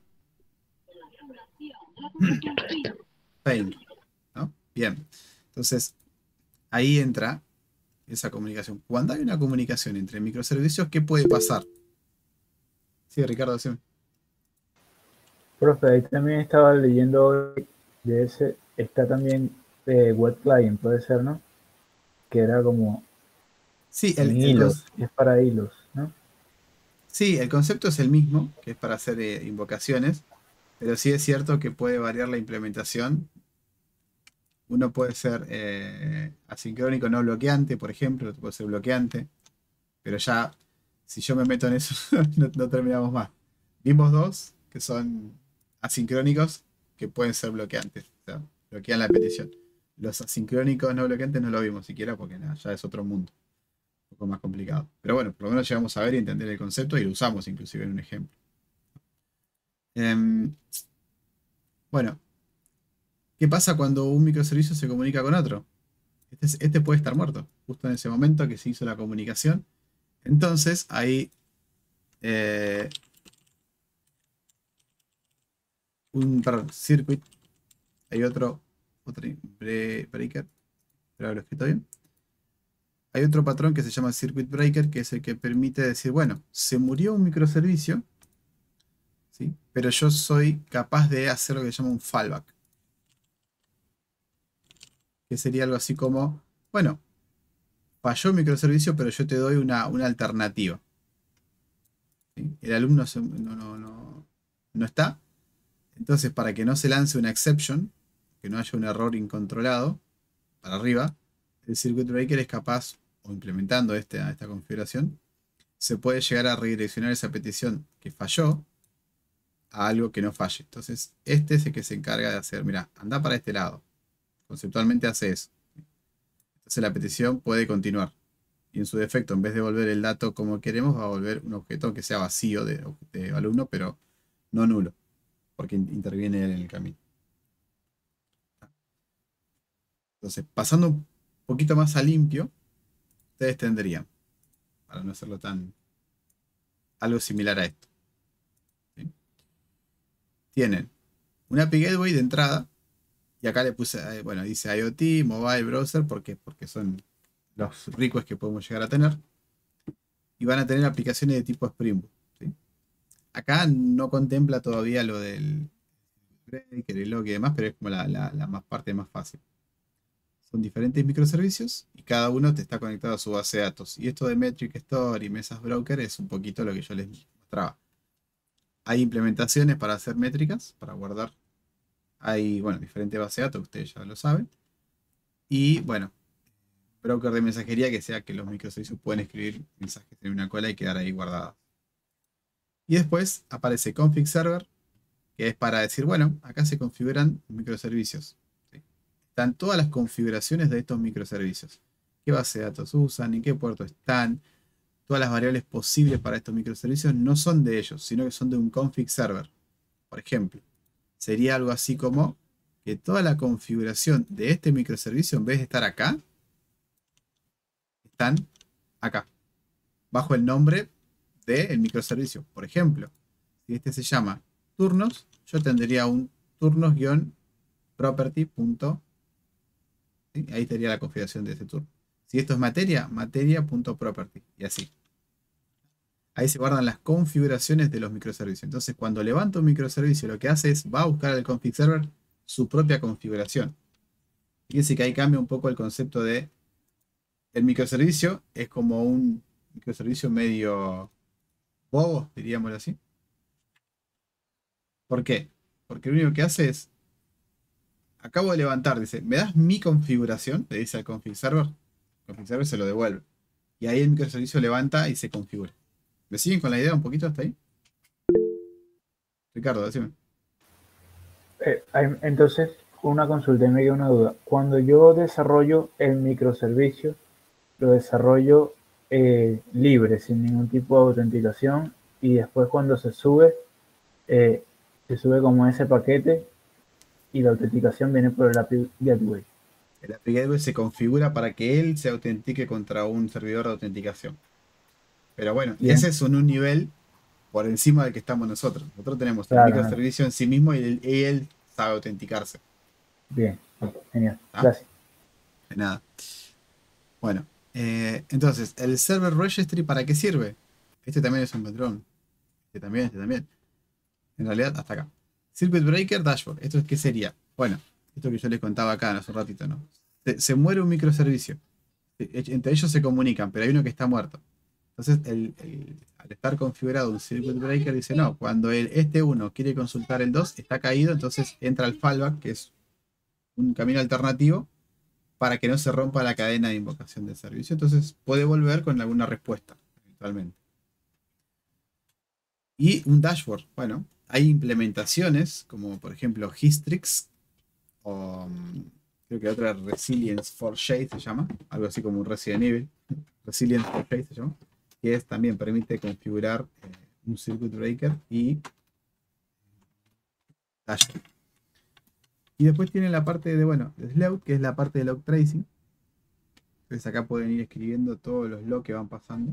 Paint, ¿no? Bien, entonces ahí entra esa comunicación. Cuando hay una comunicación entre microservicios, ¿qué puede pasar? Sí, Ricardo, sí. Profe, ahí también estaba leyendo de ese, está también eh, web client, puede ser, ¿no? Que era como Sí, el, en el hilos, cons- es para hilos, ¿no? sí, el concepto es el mismo, que es para hacer eh, invocaciones, Pero sí es cierto que puede variar la implementación. Uno puede ser eh, asincrónico no bloqueante, por ejemplo, otro puede ser bloqueante. Pero ya, si yo me meto en eso, no, no terminamos más. Vimos dos que son asincrónicos que pueden ser bloqueantes. O sea, bloquean la petición. Los asincrónicos no bloqueantes no lo vimos siquiera porque nada, ya es otro mundo. Un poco más complicado. Pero bueno, por lo menos llegamos a ver y entender el concepto y lo usamos inclusive en un ejemplo. Em, bueno, ¿qué pasa cuando un microservicio se comunica con otro? Este, este puede estar muerto, justo en ese momento que se hizo la comunicación. Entonces, ahí eh, un perdón, circuit, hay otro, otro breaker, pero lo escrito bien. Hay otro patrón que se llama circuit breaker, que es el que permite decir, bueno, se murió un microservicio, ¿sí? Pero yo soy capaz de hacer lo que se llama un fallback. Que sería algo así como, bueno, falló el microservicio, pero yo te doy una, una alternativa. ¿Sí? El alumno se, no, no, no, no está. Entonces, para que no se lance una exception, que no haya un error incontrolado para arriba, el circuit breaker es capaz, o implementando este, esta configuración, se puede llegar a redireccionar esa petición que falló a algo que no falle. Entonces, este es el que se encarga de hacer, mira, anda para este lado. Conceptualmente hace eso. Entonces la petición puede continuar. Y en su defecto, en vez de volver el dato como queremos, va a volver un objeto que sea vacío de, de alumno, pero no nulo, porque interviene él en el camino. Entonces, pasando un poquito más a limpio, ustedes tendrían, para no hacerlo tan, algo similar a esto. ¿Sí? Tienen un A P I Gateway de entrada, y acá le puse, bueno, dice IoT, Mobile, Browser, porque, porque son los requests que podemos llegar a tener. Y van a tener aplicaciones de tipo Spring Boot. ¿Sí? Acá no contempla todavía lo del breaker, el log y demás, pero es como la, la, la más parte más fácil. Son diferentes microservicios y cada uno te está conectado a su base de datos. Y esto de Metric Store y Mesas Broker es un poquito lo que yo les mostraba. Hay implementaciones para hacer métricas, para guardar. Hay, bueno, diferentes bases de datos, ustedes ya lo saben. Y, bueno, broker de mensajería que sea que los microservicios pueden escribir mensajes en una cola y quedar ahí guardados. Y después aparece config server, que es para decir, bueno, acá se configuran microservicios. ¿Sí? Están todas las configuraciones de estos microservicios. ¿Qué base de datos usan? ¿En qué puerto están? Todas las variables posibles para estos microservicios no son de ellos, sino que son de un config server. Por ejemplo, sería algo así como que toda la configuración de este microservicio, en vez de estar acá, están acá, bajo el nombre del microservicio. Por ejemplo, si este se llama turnos, yo tendría un turnos-property. ¿Sí? Ahí estaría la configuración de este turno. Si esto es materia, materia.property. Y así. Ahí se guardan las configuraciones de los microservicios. Entonces, cuando levanto un microservicio, lo que hace es, va a buscar al config server su propia configuración. Fíjense que ahí cambia un poco el concepto de el microservicio. Es como un microservicio medio bobo, diríamoslo así. ¿Por qué? Porque lo único que hace es, acabo de levantar, dice, ¿me das mi configuración? Le dice al config server. El config server se lo devuelve. Y ahí el microservicio levanta y se configura. ¿Me siguen con la idea un poquito hasta ahí? Ricardo, decime. Eh, entonces, una consulta y me queda una duda. Cuando yo desarrollo el microservicio, lo desarrollo eh, libre, sin ningún tipo de autenticación, y después cuando se sube, eh, se sube como ese paquete y la autenticación viene por el A P I Gateway. El A P I Gateway se configura para que él se autentique contra un servidor de autenticación. Pero bueno, bien, ese es un, un nivel por encima del que estamos nosotros. Nosotros tenemos claro, el microservicio en sí mismo y él, y él sabe autenticarse. Bien, genial. ¿Ah? Gracias. De nada. Bueno, eh, entonces, ¿el server registry para qué sirve? Este también es un patrón. Este también, este también. En realidad, hasta acá. Circuit Breaker Dashboard. ¿Esto es qué sería? Bueno, esto que yo les contaba acá hace un ratito, ¿no? Se, se muere un microservicio. Entre ellos se comunican, pero hay uno que está muerto. Entonces, el, el, al estar configurado un circuit breaker, dice no, cuando el, este uno quiere consultar el dos, está caído, entonces entra el fallback, que es un camino alternativo para que no se rompa la cadena de invocación del servicio. Entonces puede volver con alguna respuesta, eventualmente. Y un dashboard. Bueno, hay implementaciones, como por ejemplo Histrix, o creo que otra Resilience for Shade se llama, algo así como un Resident Evil. Resilience for Shade se llama, que es, también permite configurar eh, un circuit breaker y dashboard. Y después tiene la parte de, bueno, de Slout, que es la parte de log tracing. Entonces acá pueden ir escribiendo todos los logs que van pasando.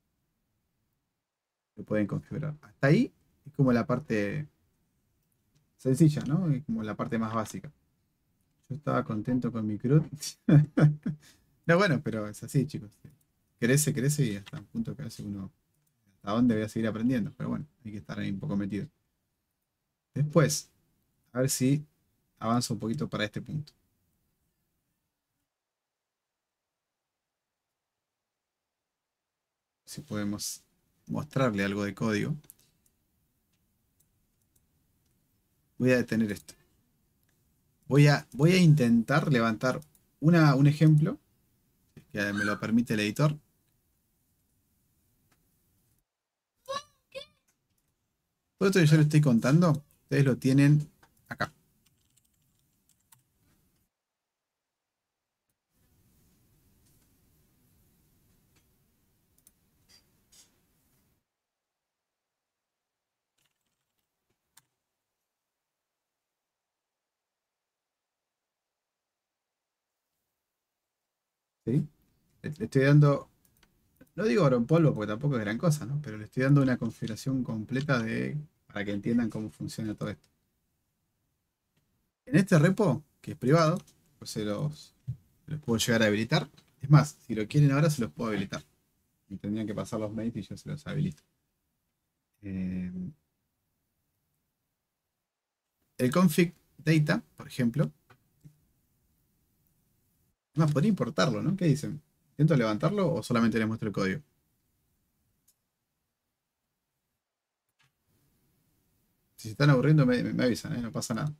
Lo pueden configurar. Hasta ahí es como la parte sencilla, ¿no? Es como la parte más básica. Yo estaba contento con mi C R U D. No, bueno, pero es así, chicos. Crece, crece y hasta un punto que hace uno. ¿Hasta dónde voy a seguir aprendiendo? Pero bueno, hay que estar ahí un poco metido. Después, a ver si avanzo un poquito para este punto. Si podemos mostrarle algo de código. Voy a detener esto. Voy a, voy a intentar levantar una, un ejemplo, que me lo permite el editor. Todo esto que yo les estoy contando, ustedes lo tienen acá. ¿Sí? Le, le estoy dando, no digo oro en polvo porque tampoco es gran cosa, ¿no? Pero le estoy dando una configuración completa de, para que entiendan cómo funciona todo esto. En este repo, que es privado, pues se los, se los puedo llegar a habilitar. Es más, si lo quieren ahora se los puedo habilitar. Y tendrían que pasar los mails y yo se los habilito. Eh, el config data, por ejemplo. Más, podría importarlo, ¿no? ¿Qué dicen? ¿Intento levantarlo o solamente les muestro el código? Si se están aburriendo, me, me avisan, ¿eh? No pasa nada.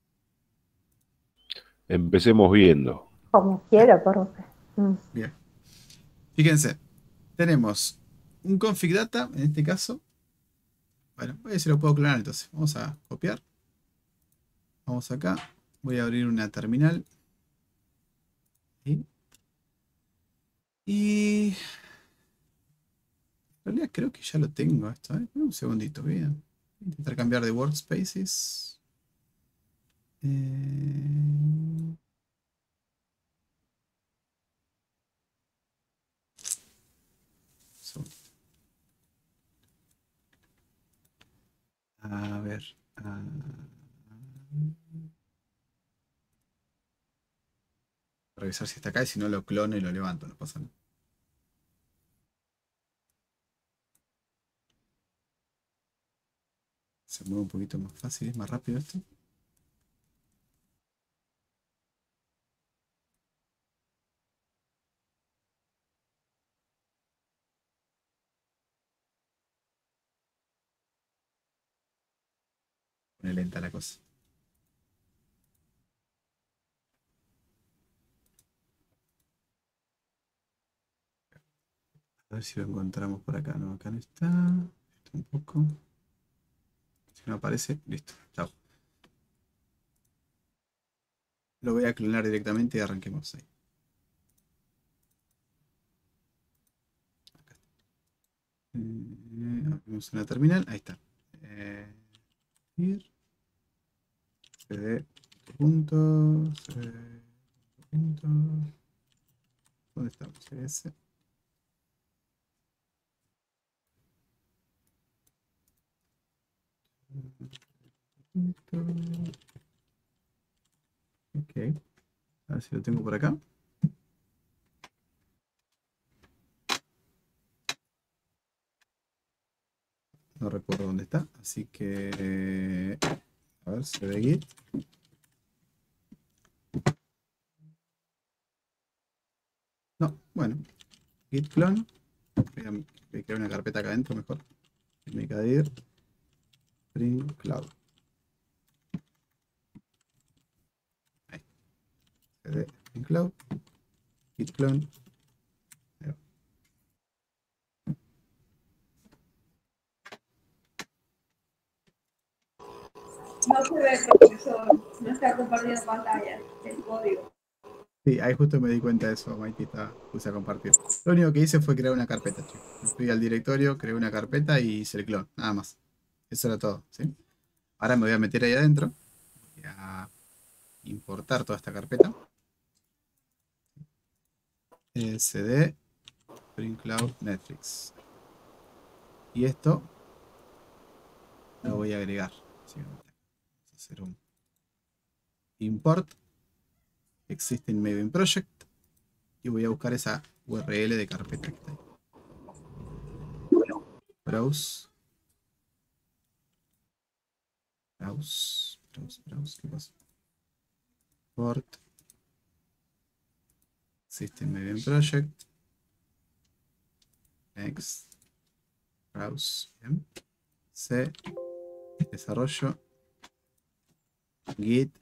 Empecemos viendo. Como quiera, profe. Mm. Bien. Fíjense, tenemos un config data, en este caso. Bueno, voy a ver si lo puedo clonar entonces. Vamos a copiar. Vamos acá. Voy a abrir una terminal. ¿Sí? Y... en realidad creo que ya lo tengo esto, ¿eh? Un segundito, bien. Voy a intentar cambiar de workspaces. Eh... A ver. A... revisar si está acá y si no lo clono y lo levanto, no pasa nada. Se mueve un poquito más fácil, es más rápido esto. Pone lenta la cosa. A ver si lo encontramos por acá. No, acá no está. Está un poco. Si no aparece, listo. Chao. Lo voy a clonar directamente y arranquemos ahí. Acá. Eh, abrimos una terminal. Ahí está. Eh, ir. cd puntos. cd puntos. ¿Dónde está? cs. Ok. A ver si lo tengo por acá. No recuerdo dónde está. Así que... a ver, cd git. No, bueno. Git clone. Voy a, voy a crear una carpeta acá adentro mejor. Mkdir Spring Cloud. Ahí. cd Spring Cloud. Git clone. Ahí va. No se ve, profesor. No está compartiendo pantalla. El código. Sí, ahí justo me di cuenta de eso, Mighty, está, puse a compartir. Lo único que hice fue crear una carpeta, chicos. Me fui al directorio, creé una carpeta y hice el clon, nada más. Eso era todo, ¿sí? Ahora me voy a meter ahí adentro. Voy a importar toda esta carpeta. cd Spring Cloud Netflix. Y esto lo voy a agregar. ¿Sí? Vamos a hacer un import existing Maven project y voy a buscar esa U R L de carpeta que está ahí. Browse. Browse. Browse. Browse. ¿Qué pasa? Import existing Maven project. Next. Browse. Bien. C. Desarrollo. Git.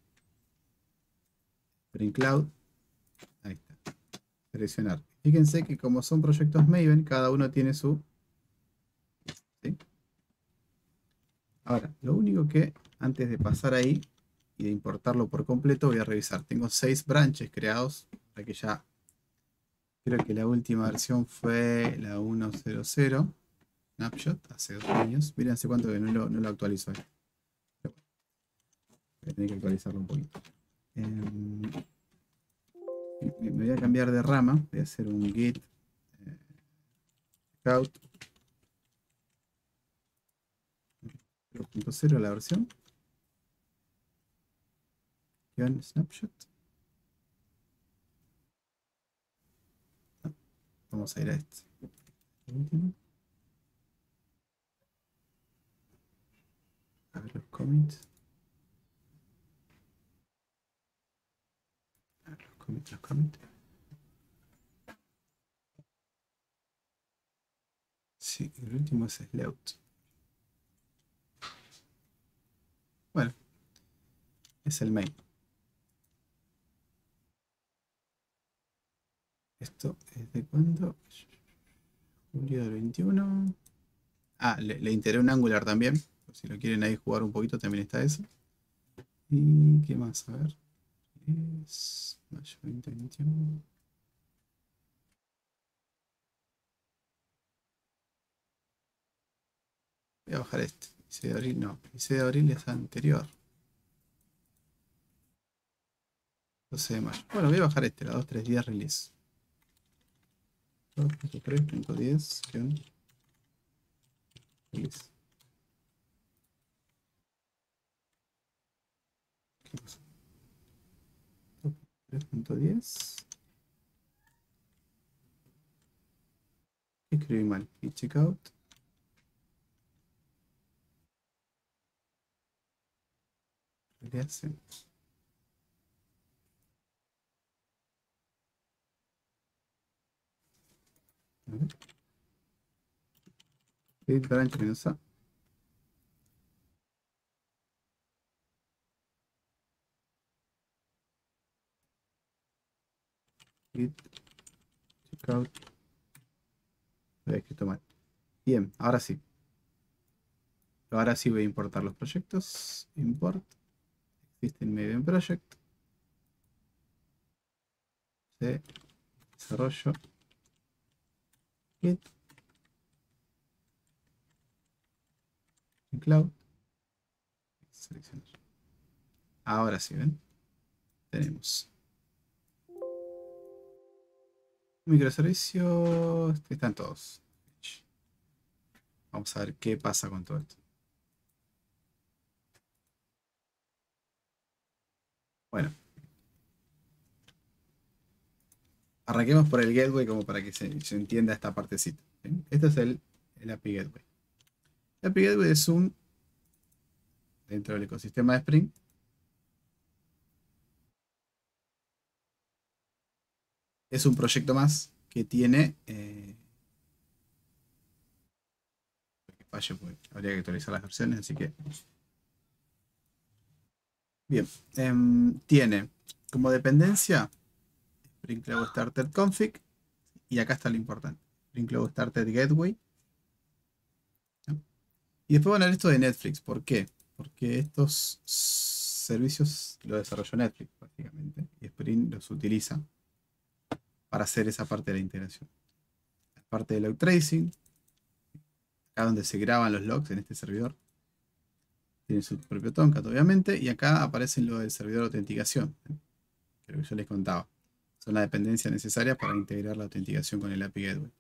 Spring Cloud. Ahí está. Seleccionar. Fíjense que como son proyectos Maven, cada uno tiene su... ¿sí? Ahora, lo único que antes de pasar ahí y de importarlo por completo, voy a revisar. Tengo seis branches creados, para que ya... creo que la última versión fue la uno punto cero cero. Snapshot, hace dos años. Miren hace cuánto que no lo, no lo actualizo. Ahí. Voy a tener que actualizarlo un poquito. Eh, me voy a cambiar de rama. Voy a hacer un git eh, checkout cero punto cero la versión. Guión snapshot. No, vamos a ir a este. Último. A ver los commits. A ver los commits, los commits. Sí, el último es Slout. Bueno, es el main. Esto es de cuándo? Julio del veintiuno. Ah, le, le integré un Angular también. Por si lo quieren ahí jugar un poquito, también está eso. ¿Y qué más? A ver. Es mayo veinte veintiuno. Voy a bajar este. dieciséis de abril, no. dieciséis de abril es anterior. doce de mayo. Bueno, voy a bajar este, la dos punto tres diez release. dos punto tres punto diez release. ¿Qué pasó? dos punto tres punto diez. Escribí mal. Y checkout. ¿Qué hacemos? A ver. Git branch menos A. Git checkout. Lo he escrito mal. Bien, ahora sí. Ahora sí voy a importar los proyectos. Import. Existing Maven project. C. Desarrollo. Git. Cloud. Seleccionar. Ahora sí, ¿ven? Tenemos microservicios. Están todos. Vamos a ver qué pasa con todo esto. Bueno. Arranquemos por el gateway como para que se, se entienda esta partecita. ¿Sí? Este es el, el A P I Gateway. El A P I Gateway es un, dentro del ecosistema de Spring, es un proyecto más que tiene eh, falle, pues habría que actualizar las versiones, así que... Bien, eh, tiene como dependencia Spring Cloud Starter Config, y acá está lo importante, Spring Cloud Starter Gateway. ¿No? Y después van a ver esto de Netflix. ¿Por qué? Porque estos servicios los desarrolló Netflix prácticamente, y Spring los utiliza para hacer esa parte de la integración. La parte de log tracing, acá donde se graban los logs en este servidor, tiene su propio Tomcat obviamente, y acá aparecen lo del servidor de autenticación, ¿eh? Que es lo que yo les contaba. Son las dependencias necesarias para integrar la autenticación con el A P I Gateway.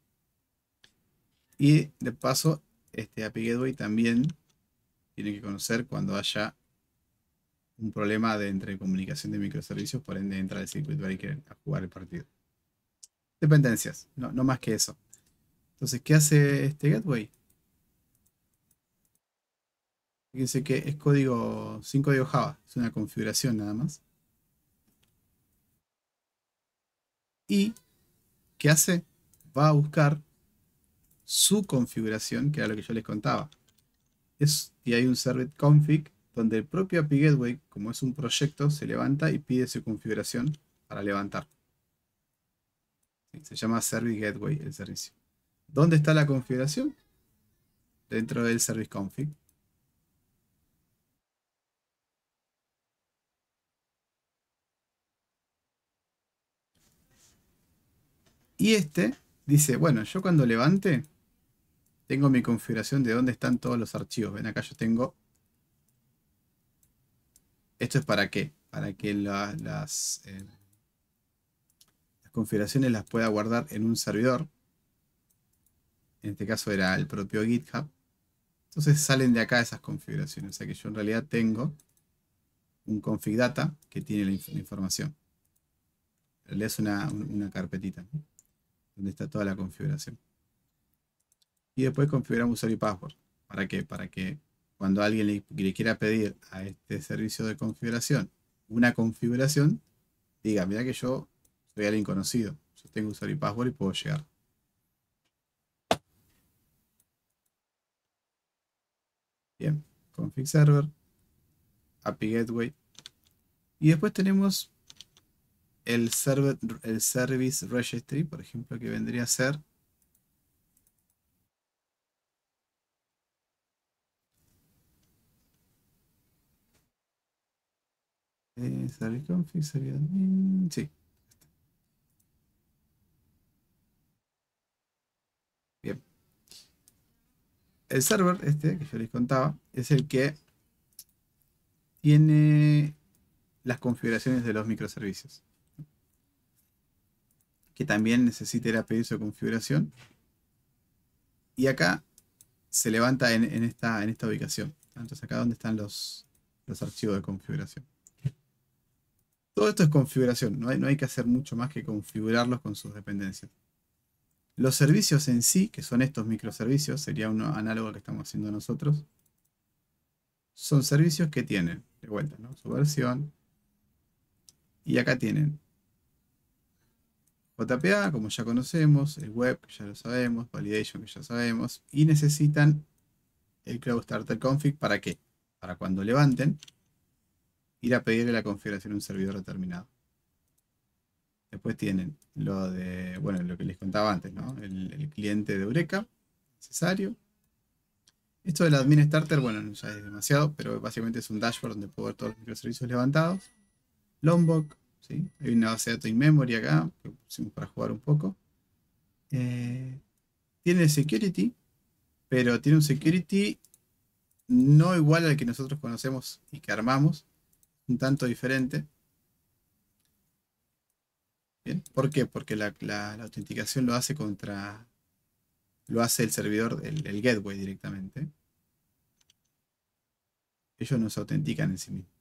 Y de paso, este A P I Gateway también tiene que conocer cuando haya un problema de entre comunicación de microservicios, por ende entra el circuit breaker a jugar el partido. Dependencias, no, no más que eso. Entonces, ¿qué hace este gateway? Fíjense que es código, sin código Java, es una configuración nada más. Y, ¿qué hace? Va a buscar su configuración, que era lo que yo les contaba. Es, y hay un service config donde el propio A P I Gateway, como es un proyecto, se levanta y pide su configuración para levantar. ¿Sí? Se llama Service Gateway el servicio. ¿Dónde está la configuración? Dentro del service config. Y este dice, bueno, yo cuando levante, tengo mi configuración de dónde están todos los archivos. Ven acá, yo tengo... ¿Esto es para qué? Para que la, las, eh, las configuraciones las pueda guardar en un servidor. En este caso era el propio GitHub. Entonces salen de acá esas configuraciones. O sea que yo en realidad tengo un config data que tiene la, inf la información. En realidad es una, una carpetita, ¿no? Donde está toda la configuración. Y después configuramos usuario y password. ¿Para qué? Para que cuando alguien le, le quiera pedir a este servicio de configuración una configuración, diga, mira que yo soy alguien conocido. Yo tengo usuario y password y puedo llegar. Bien, config server, A P I Gateway. Y después tenemos el, server, el Service Registry, por ejemplo, que vendría a ser eh, Service Config, Service Admin, sí. Bien. El server, este que yo les contaba, es el que tiene las configuraciones de los microservicios. Que también necesita ir a pedir su configuración. Y acá se levanta en, en, esta, en esta ubicación. Entonces acá donde están los, los archivos de configuración. Todo esto es configuración. No hay, no hay que hacer mucho más que configurarlos con sus dependencias. Los servicios en sí, que son estos microservicios, sería uno análogo al que estamos haciendo nosotros. Son servicios que tienen, de vuelta, ¿no? Su versión. Y acá tienen J P A, como ya conocemos, el web, que ya lo sabemos, validation, que ya sabemos, y necesitan el Cloud Starter Config, ¿para qué? Para cuando levanten, ir a pedirle la configuración a un servidor determinado. Después tienen lo de, bueno, lo que les contaba antes, ¿no? El, el cliente de Eureka, necesario. Esto del Admin Starter, bueno, ya es demasiado, pero básicamente es un dashboard donde puedo ver todos los microservicios levantados. Lombok, ¿sí? Hay una base de datos in memory acá, que pusimos para jugar un poco. Eh, tiene security, pero tiene un security no igual al que nosotros conocemos y que armamos, un tanto diferente. Bien, ¿por qué? Porque la, la, la autenticación lo hace contra, lo hace el servidor, el, el gateway directamente. Ellos no se autentican en sí mismos.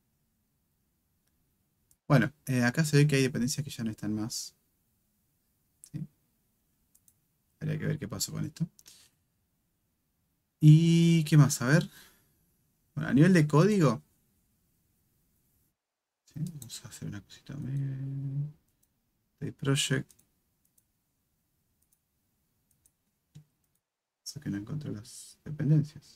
Bueno, eh, acá se ve que hay dependencias que ya no están más. ¿Sí? Habría que ver qué pasó con esto. ¿Y qué más? A ver. Bueno, a nivel de código. ¿Sí? Vamos a hacer una cosita. De project. Eso que no encontré las dependencias.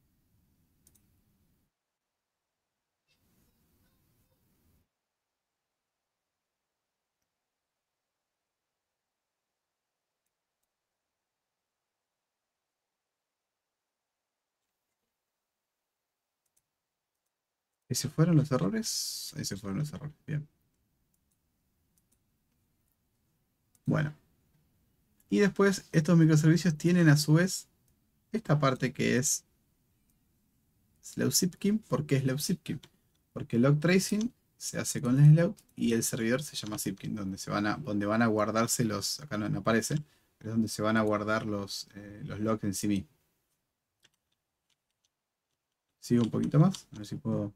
¿Y se fueron los errores? Ahí se fueron los errores. Bien. Bueno. Y después estos microservicios tienen a su vez esta parte que es Slow Zipkin. ¿Por qué Slow Zipkin? Porque el log tracing se hace con el slow y el servidor se llama Zipkin, donde se van a, donde van a guardarse los, acá no, no aparece, pero es donde se van a guardar los, eh, los logs en sí mismos. Sigo un poquito más, a ver si puedo.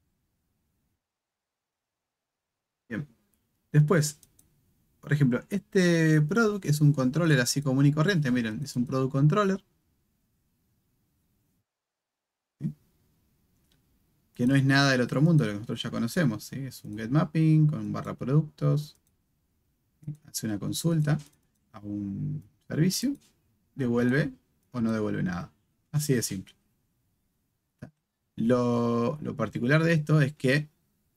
Bien. Después, por ejemplo, este product es un controller así común y corriente. Miren, es un product controller. ¿Sí? Que no es nada del otro mundo, lo que nosotros ya conocemos. ¿Sí? Es un get mapping con barra productos. ¿Sí? Hace una consulta a un servicio, devuelve o no devuelve nada. Así de simple. Lo, lo particular de esto es que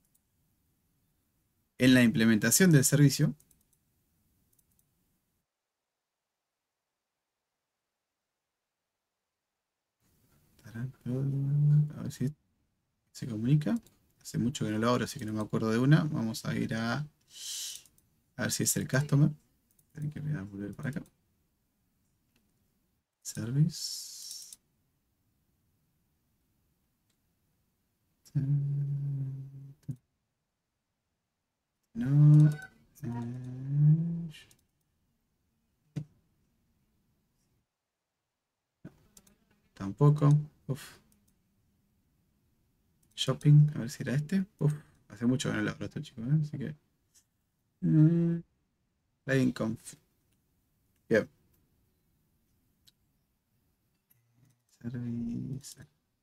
en la implementación del servicio, a ver si se comunica. Hace mucho que no lo abro, así que no me acuerdo de una. Vamos a ir a a ver si es el customer. Tienen que volver para acá. Service. No. Tampoco. Uf. Shopping, a ver si era este. Uf. Hace mucho que no lo abro esto, chicos, ¿eh? Así que. Mm, Playing conf. Bien. Service.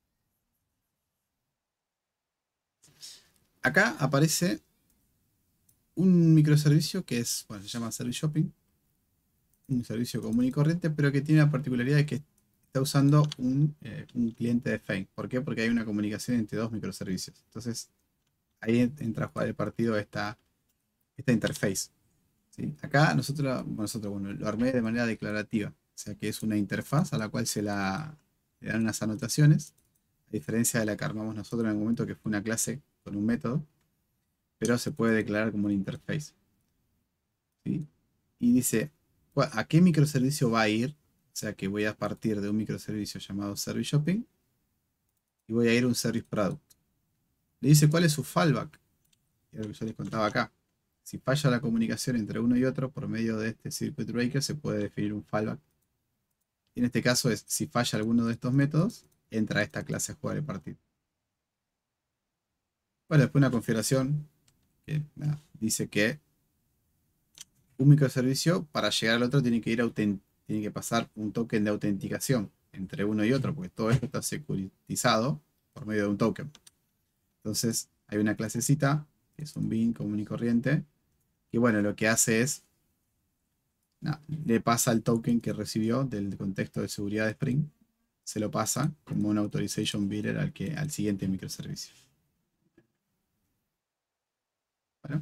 Acá aparece un microservicio que es, bueno, se llama Service Shopping. Un servicio común y corriente, pero que tiene la particularidad de que está usando un, eh, un cliente de Fein. ¿Por qué? Porque hay una comunicación entre dos microservicios. Entonces, ahí entra a jugar el partido esta, esta interface. ¿Sí? Acá nosotros, nosotros bueno, lo armé de manera declarativa. O sea que es una interfaz a la cual se la, le dan unas anotaciones. A diferencia de la que armamos nosotros en el momento que fue una clase con un método. Pero se puede declarar como una interface. ¿Sí? Y dice, ¿a qué microservicio va a ir? O sea que voy a partir de un microservicio llamado Service Shopping y voy a ir a un Service Product. Le dice cuál es su fallback. Que es lo que yo les contaba acá. Si falla la comunicación entre uno y otro por medio de este Circuit Breaker se puede definir un fallback. Y en este caso es si falla alguno de estos métodos, entra a esta clase a jugar el partido. Bueno, después una configuración que nada, dice que un microservicio para llegar al otro tiene que ir a tiene que pasar un token de autenticación entre uno y otro, porque todo esto está securitizado por medio de un token. Entonces hay una clasecita, que es un bin común y corriente, que bueno, lo que hace es, no, le pasa el token que recibió del contexto de seguridad de Spring, se lo pasa como un authorization bearer al, que, al siguiente microservicio. Bueno.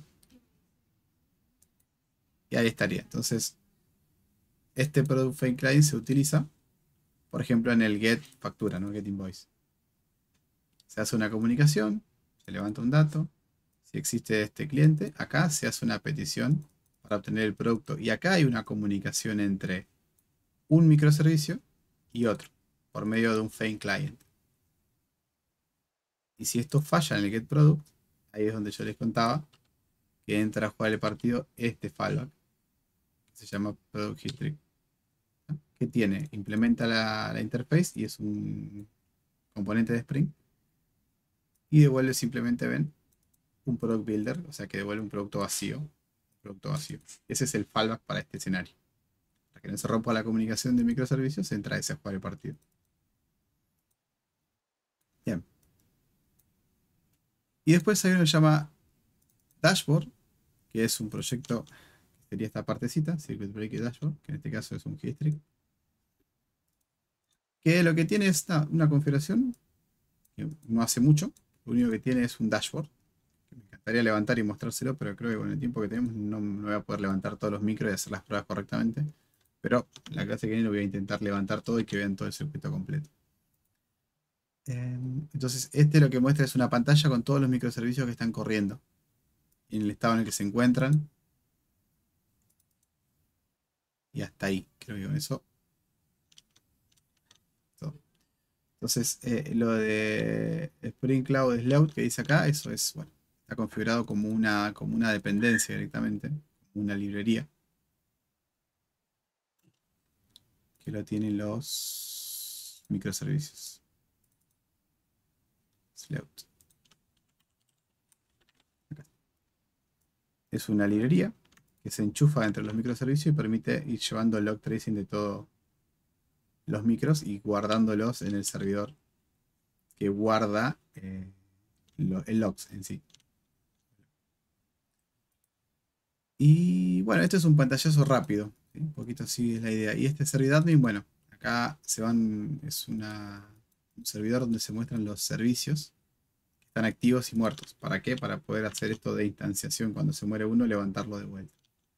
Y ahí estaría. Entonces, este product fake client se utiliza, por ejemplo, en el get factura, ¿no? Get invoice. Se hace una comunicación, se levanta un dato. Si existe este cliente, acá se hace una petición para obtener el producto. Y acá hay una comunicación entre un microservicio y otro, por medio de un fake client. Y si esto falla en el get product, ahí es donde yo les contaba que entra a jugar el partido este fallback, que se llama product history. Que tiene, implementa la, la interface y es un componente de Spring y devuelve simplemente, ven, un product builder, o sea que devuelve un producto vacío, un producto vacío. Ese es el fallback para este escenario. Para que no se rompa la comunicación de microservicios, entra ese a jugar el partido. Bien. Y después hay uno que se llama Dashboard, que es un proyecto que sería esta partecita, Circuit Breaker Dashboard, que en este caso es un history. que lo que tiene es una, una configuración que no hace mucho. Lo único que tiene es un dashboard. Me encantaría levantar y mostrárselo, pero creo que con el tiempo que tenemos no, no voy a poder levantar todos los micros y hacer las pruebas correctamente. Pero la clase que viene lo voy a intentar levantar todo y que vean todo el circuito completo. Eh, entonces, este lo que muestra es una pantalla con todos los microservicios que están corriendo y en el estado en el que se encuentran. Y hasta ahí, creo que con eso. Todo. Entonces, eh, lo de Spring Cloud Slow que dice acá, eso es, bueno, está configurado como una, como una dependencia directamente, como una librería. Que lo tienen los microservicios. Slow. Acá. Es una librería que se enchufa entre los microservicios y permite ir llevando log tracing de todos los micros y guardándolos en el servidor que guarda eh, lo, el logs en sí. Y bueno, esto es un pantallazo rápido, ¿sí? Un poquito así es la idea. Y este servidor admin, bueno, acá se van, es una, un servidor donde se muestran los servicios que están activos y muertos. ¿Para qué? Para poder hacer esto de instanciación cuando se muere uno, levantarlo de vuelta.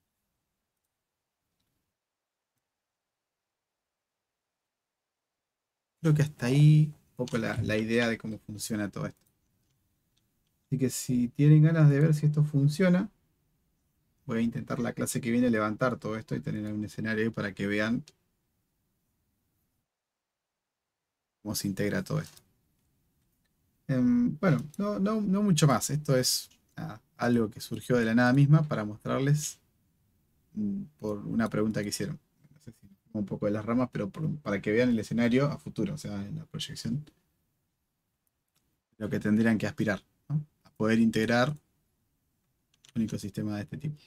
Creo que hasta ahí un poco la, la idea de cómo funciona todo esto. Así que si tienen ganas de ver si esto funciona, voy a intentar la clase que viene levantar todo esto y tener un escenario ahí para que vean cómo se integra todo esto. Um, bueno, no, no, no mucho más. Esto es nada, algo que surgió de la nada misma para mostrarles um, por una pregunta que hicieron. No sé si un poco de las ramas, pero por, para que vean el escenario a futuro, o sea, en la proyección, lo que tendrían que aspirar, ¿no? A poder integrar un ecosistema de este tipo.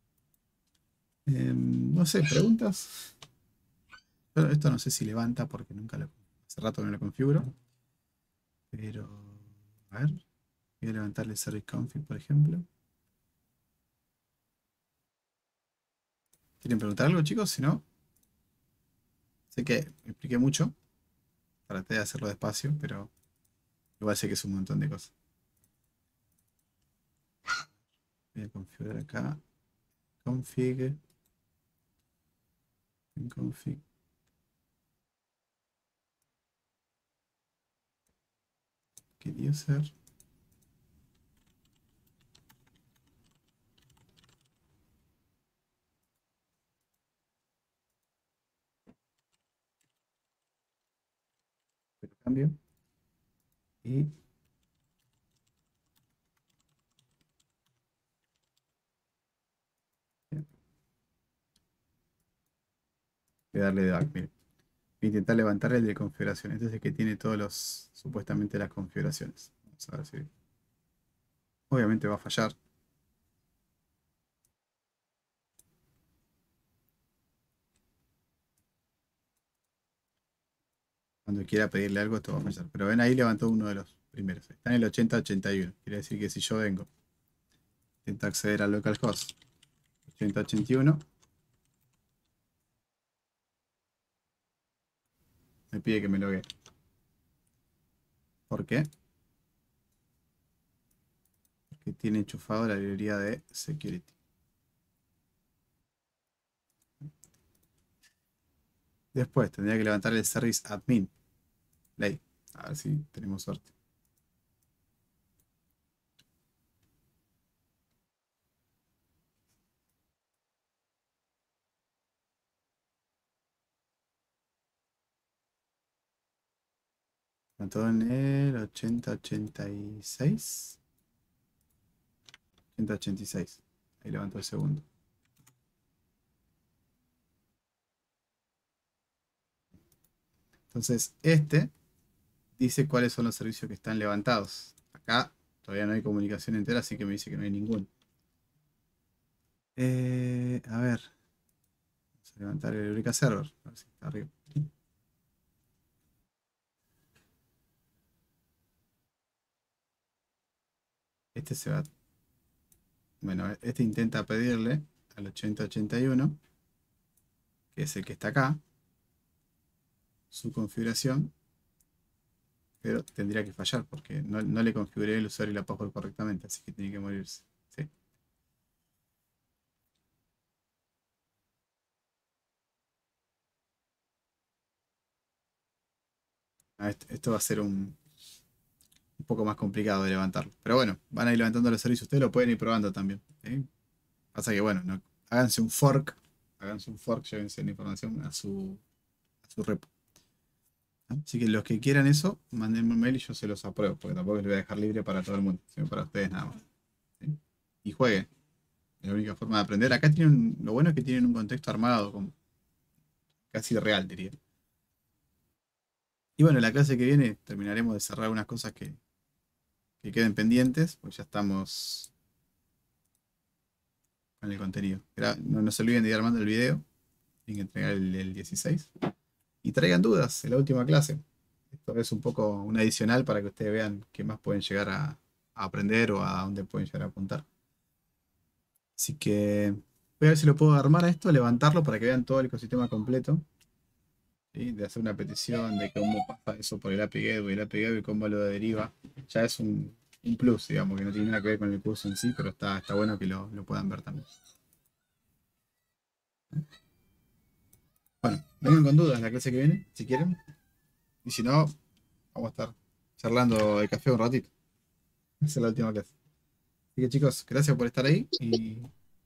Um, no sé, ¿preguntas? Pero esto no sé si levanta porque nunca lo... Hace rato que no lo configuro. Pero... A ver. Voy a levantarle service config, por ejemplo. ¿Quieren preguntar algo, chicos? Si no... Sé que me expliqué mucho. Traté de hacerlo despacio, pero... Igual sé que es un montón de cosas. Voy a configurar acá. Config. Config. Get user. Cambio. Y... Voy a darle de back, miren. Voy a intentar levantar el de configuración. Este es el que tiene todos los... Supuestamente las configuraciones. Vamos a ver si... Obviamente va a fallar. Cuando quiera pedirle algo, esto va a fallar. Pero ven, ahí levantó uno de los primeros. Está en el ochenta ochenta y uno. Quiere decir que si yo vengo, intento acceder al localhost ochenta ochenta y uno, me pide que me logue. ¿Por qué? Porque tiene enchufado la librería de security. Después tendría que levantar el service admin. Ley. A ver si tenemos suerte. Levantó en el ochenta ochenta y seis. ochenta ochenta y seis. Ahí levantó el segundo. Entonces, este dice cuáles son los servicios que están levantados. Acá todavía no hay comunicación entera, así que me dice que no hay ninguno. Eh, a ver. Vamos a levantar el Eureka Server. A ver si está arriba. Este se va. Bueno, este intenta pedirle al ochenta ochenta y uno, que es el que está acá, su configuración, pero tendría que fallar porque no, no le configuré el usuario y la password correctamente, así que tiene que morirse. ¿Sí? Ah, esto, esto va a ser un, un poco más complicado de levantarlo. Pero bueno, van a ir levantando los servicios. Ustedes lo pueden ir probando también. ¿Sí? Pasa que bueno, no, háganse un fork. Háganse un fork, llévense la información a su, a su repo. Así que los que quieran eso, mándenme un mail y yo se los apruebo, porque tampoco les voy a dejar libre para todo el mundo, sino para ustedes nada más. ¿Sí? Y jueguen. Es la única forma de aprender. Acá tienen, lo bueno es que tienen un contexto armado, como casi real, diría. Y bueno, la clase que viene terminaremos de cerrar unas cosas que, que queden pendientes, pues ya estamos con el contenido. No, no se olviden de ir armando el video, tienen que entregar el, el dieciséis. Y traigan dudas en la última clase. Esto es un poco un adicional para que ustedes vean qué más pueden llegar a, a aprender o a dónde pueden llegar a apuntar. Así que voy a ver si lo puedo armar a esto, levantarlo para que vean todo el ecosistema completo. ¿Sí? De hacer una petición, de cómo pasa eso por el A P I Gateway, el A P I Gateway, cómo lo deriva. Ya es un, un plus, digamos, que no tiene nada que ver con el curso en sí, pero está, está bueno que lo, lo puedan ver también. Bueno, vengan con dudas la clase que viene, si quieren. Y si no, vamos a estar charlando de café un ratito. Esa es la última clase. Así que chicos, gracias por estar ahí. Y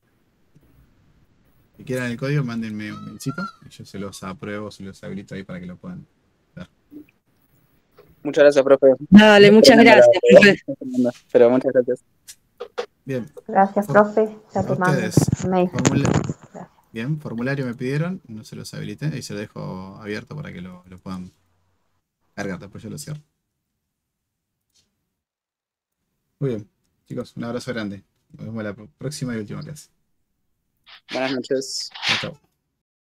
si quieran el código, mándenme un mailcito y yo se los apruebo, se los habilito ahí para que lo puedan ver. Muchas gracias, profe. Dale, muchas Tremenda la- gracias, profe. tremenda, Pero muchas gracias. Bien, Gracias, profe. Ya a te mando ustedes. mail. Formula- Gracias. Bien, formulario me pidieron, no se los habilité, ahí se lo dejo abierto para que lo, lo puedan cargar, después yo lo cierro. Muy bien, chicos, un abrazo grande. Nos vemos en la próxima y última clase. Buenas noches. Chao, chao.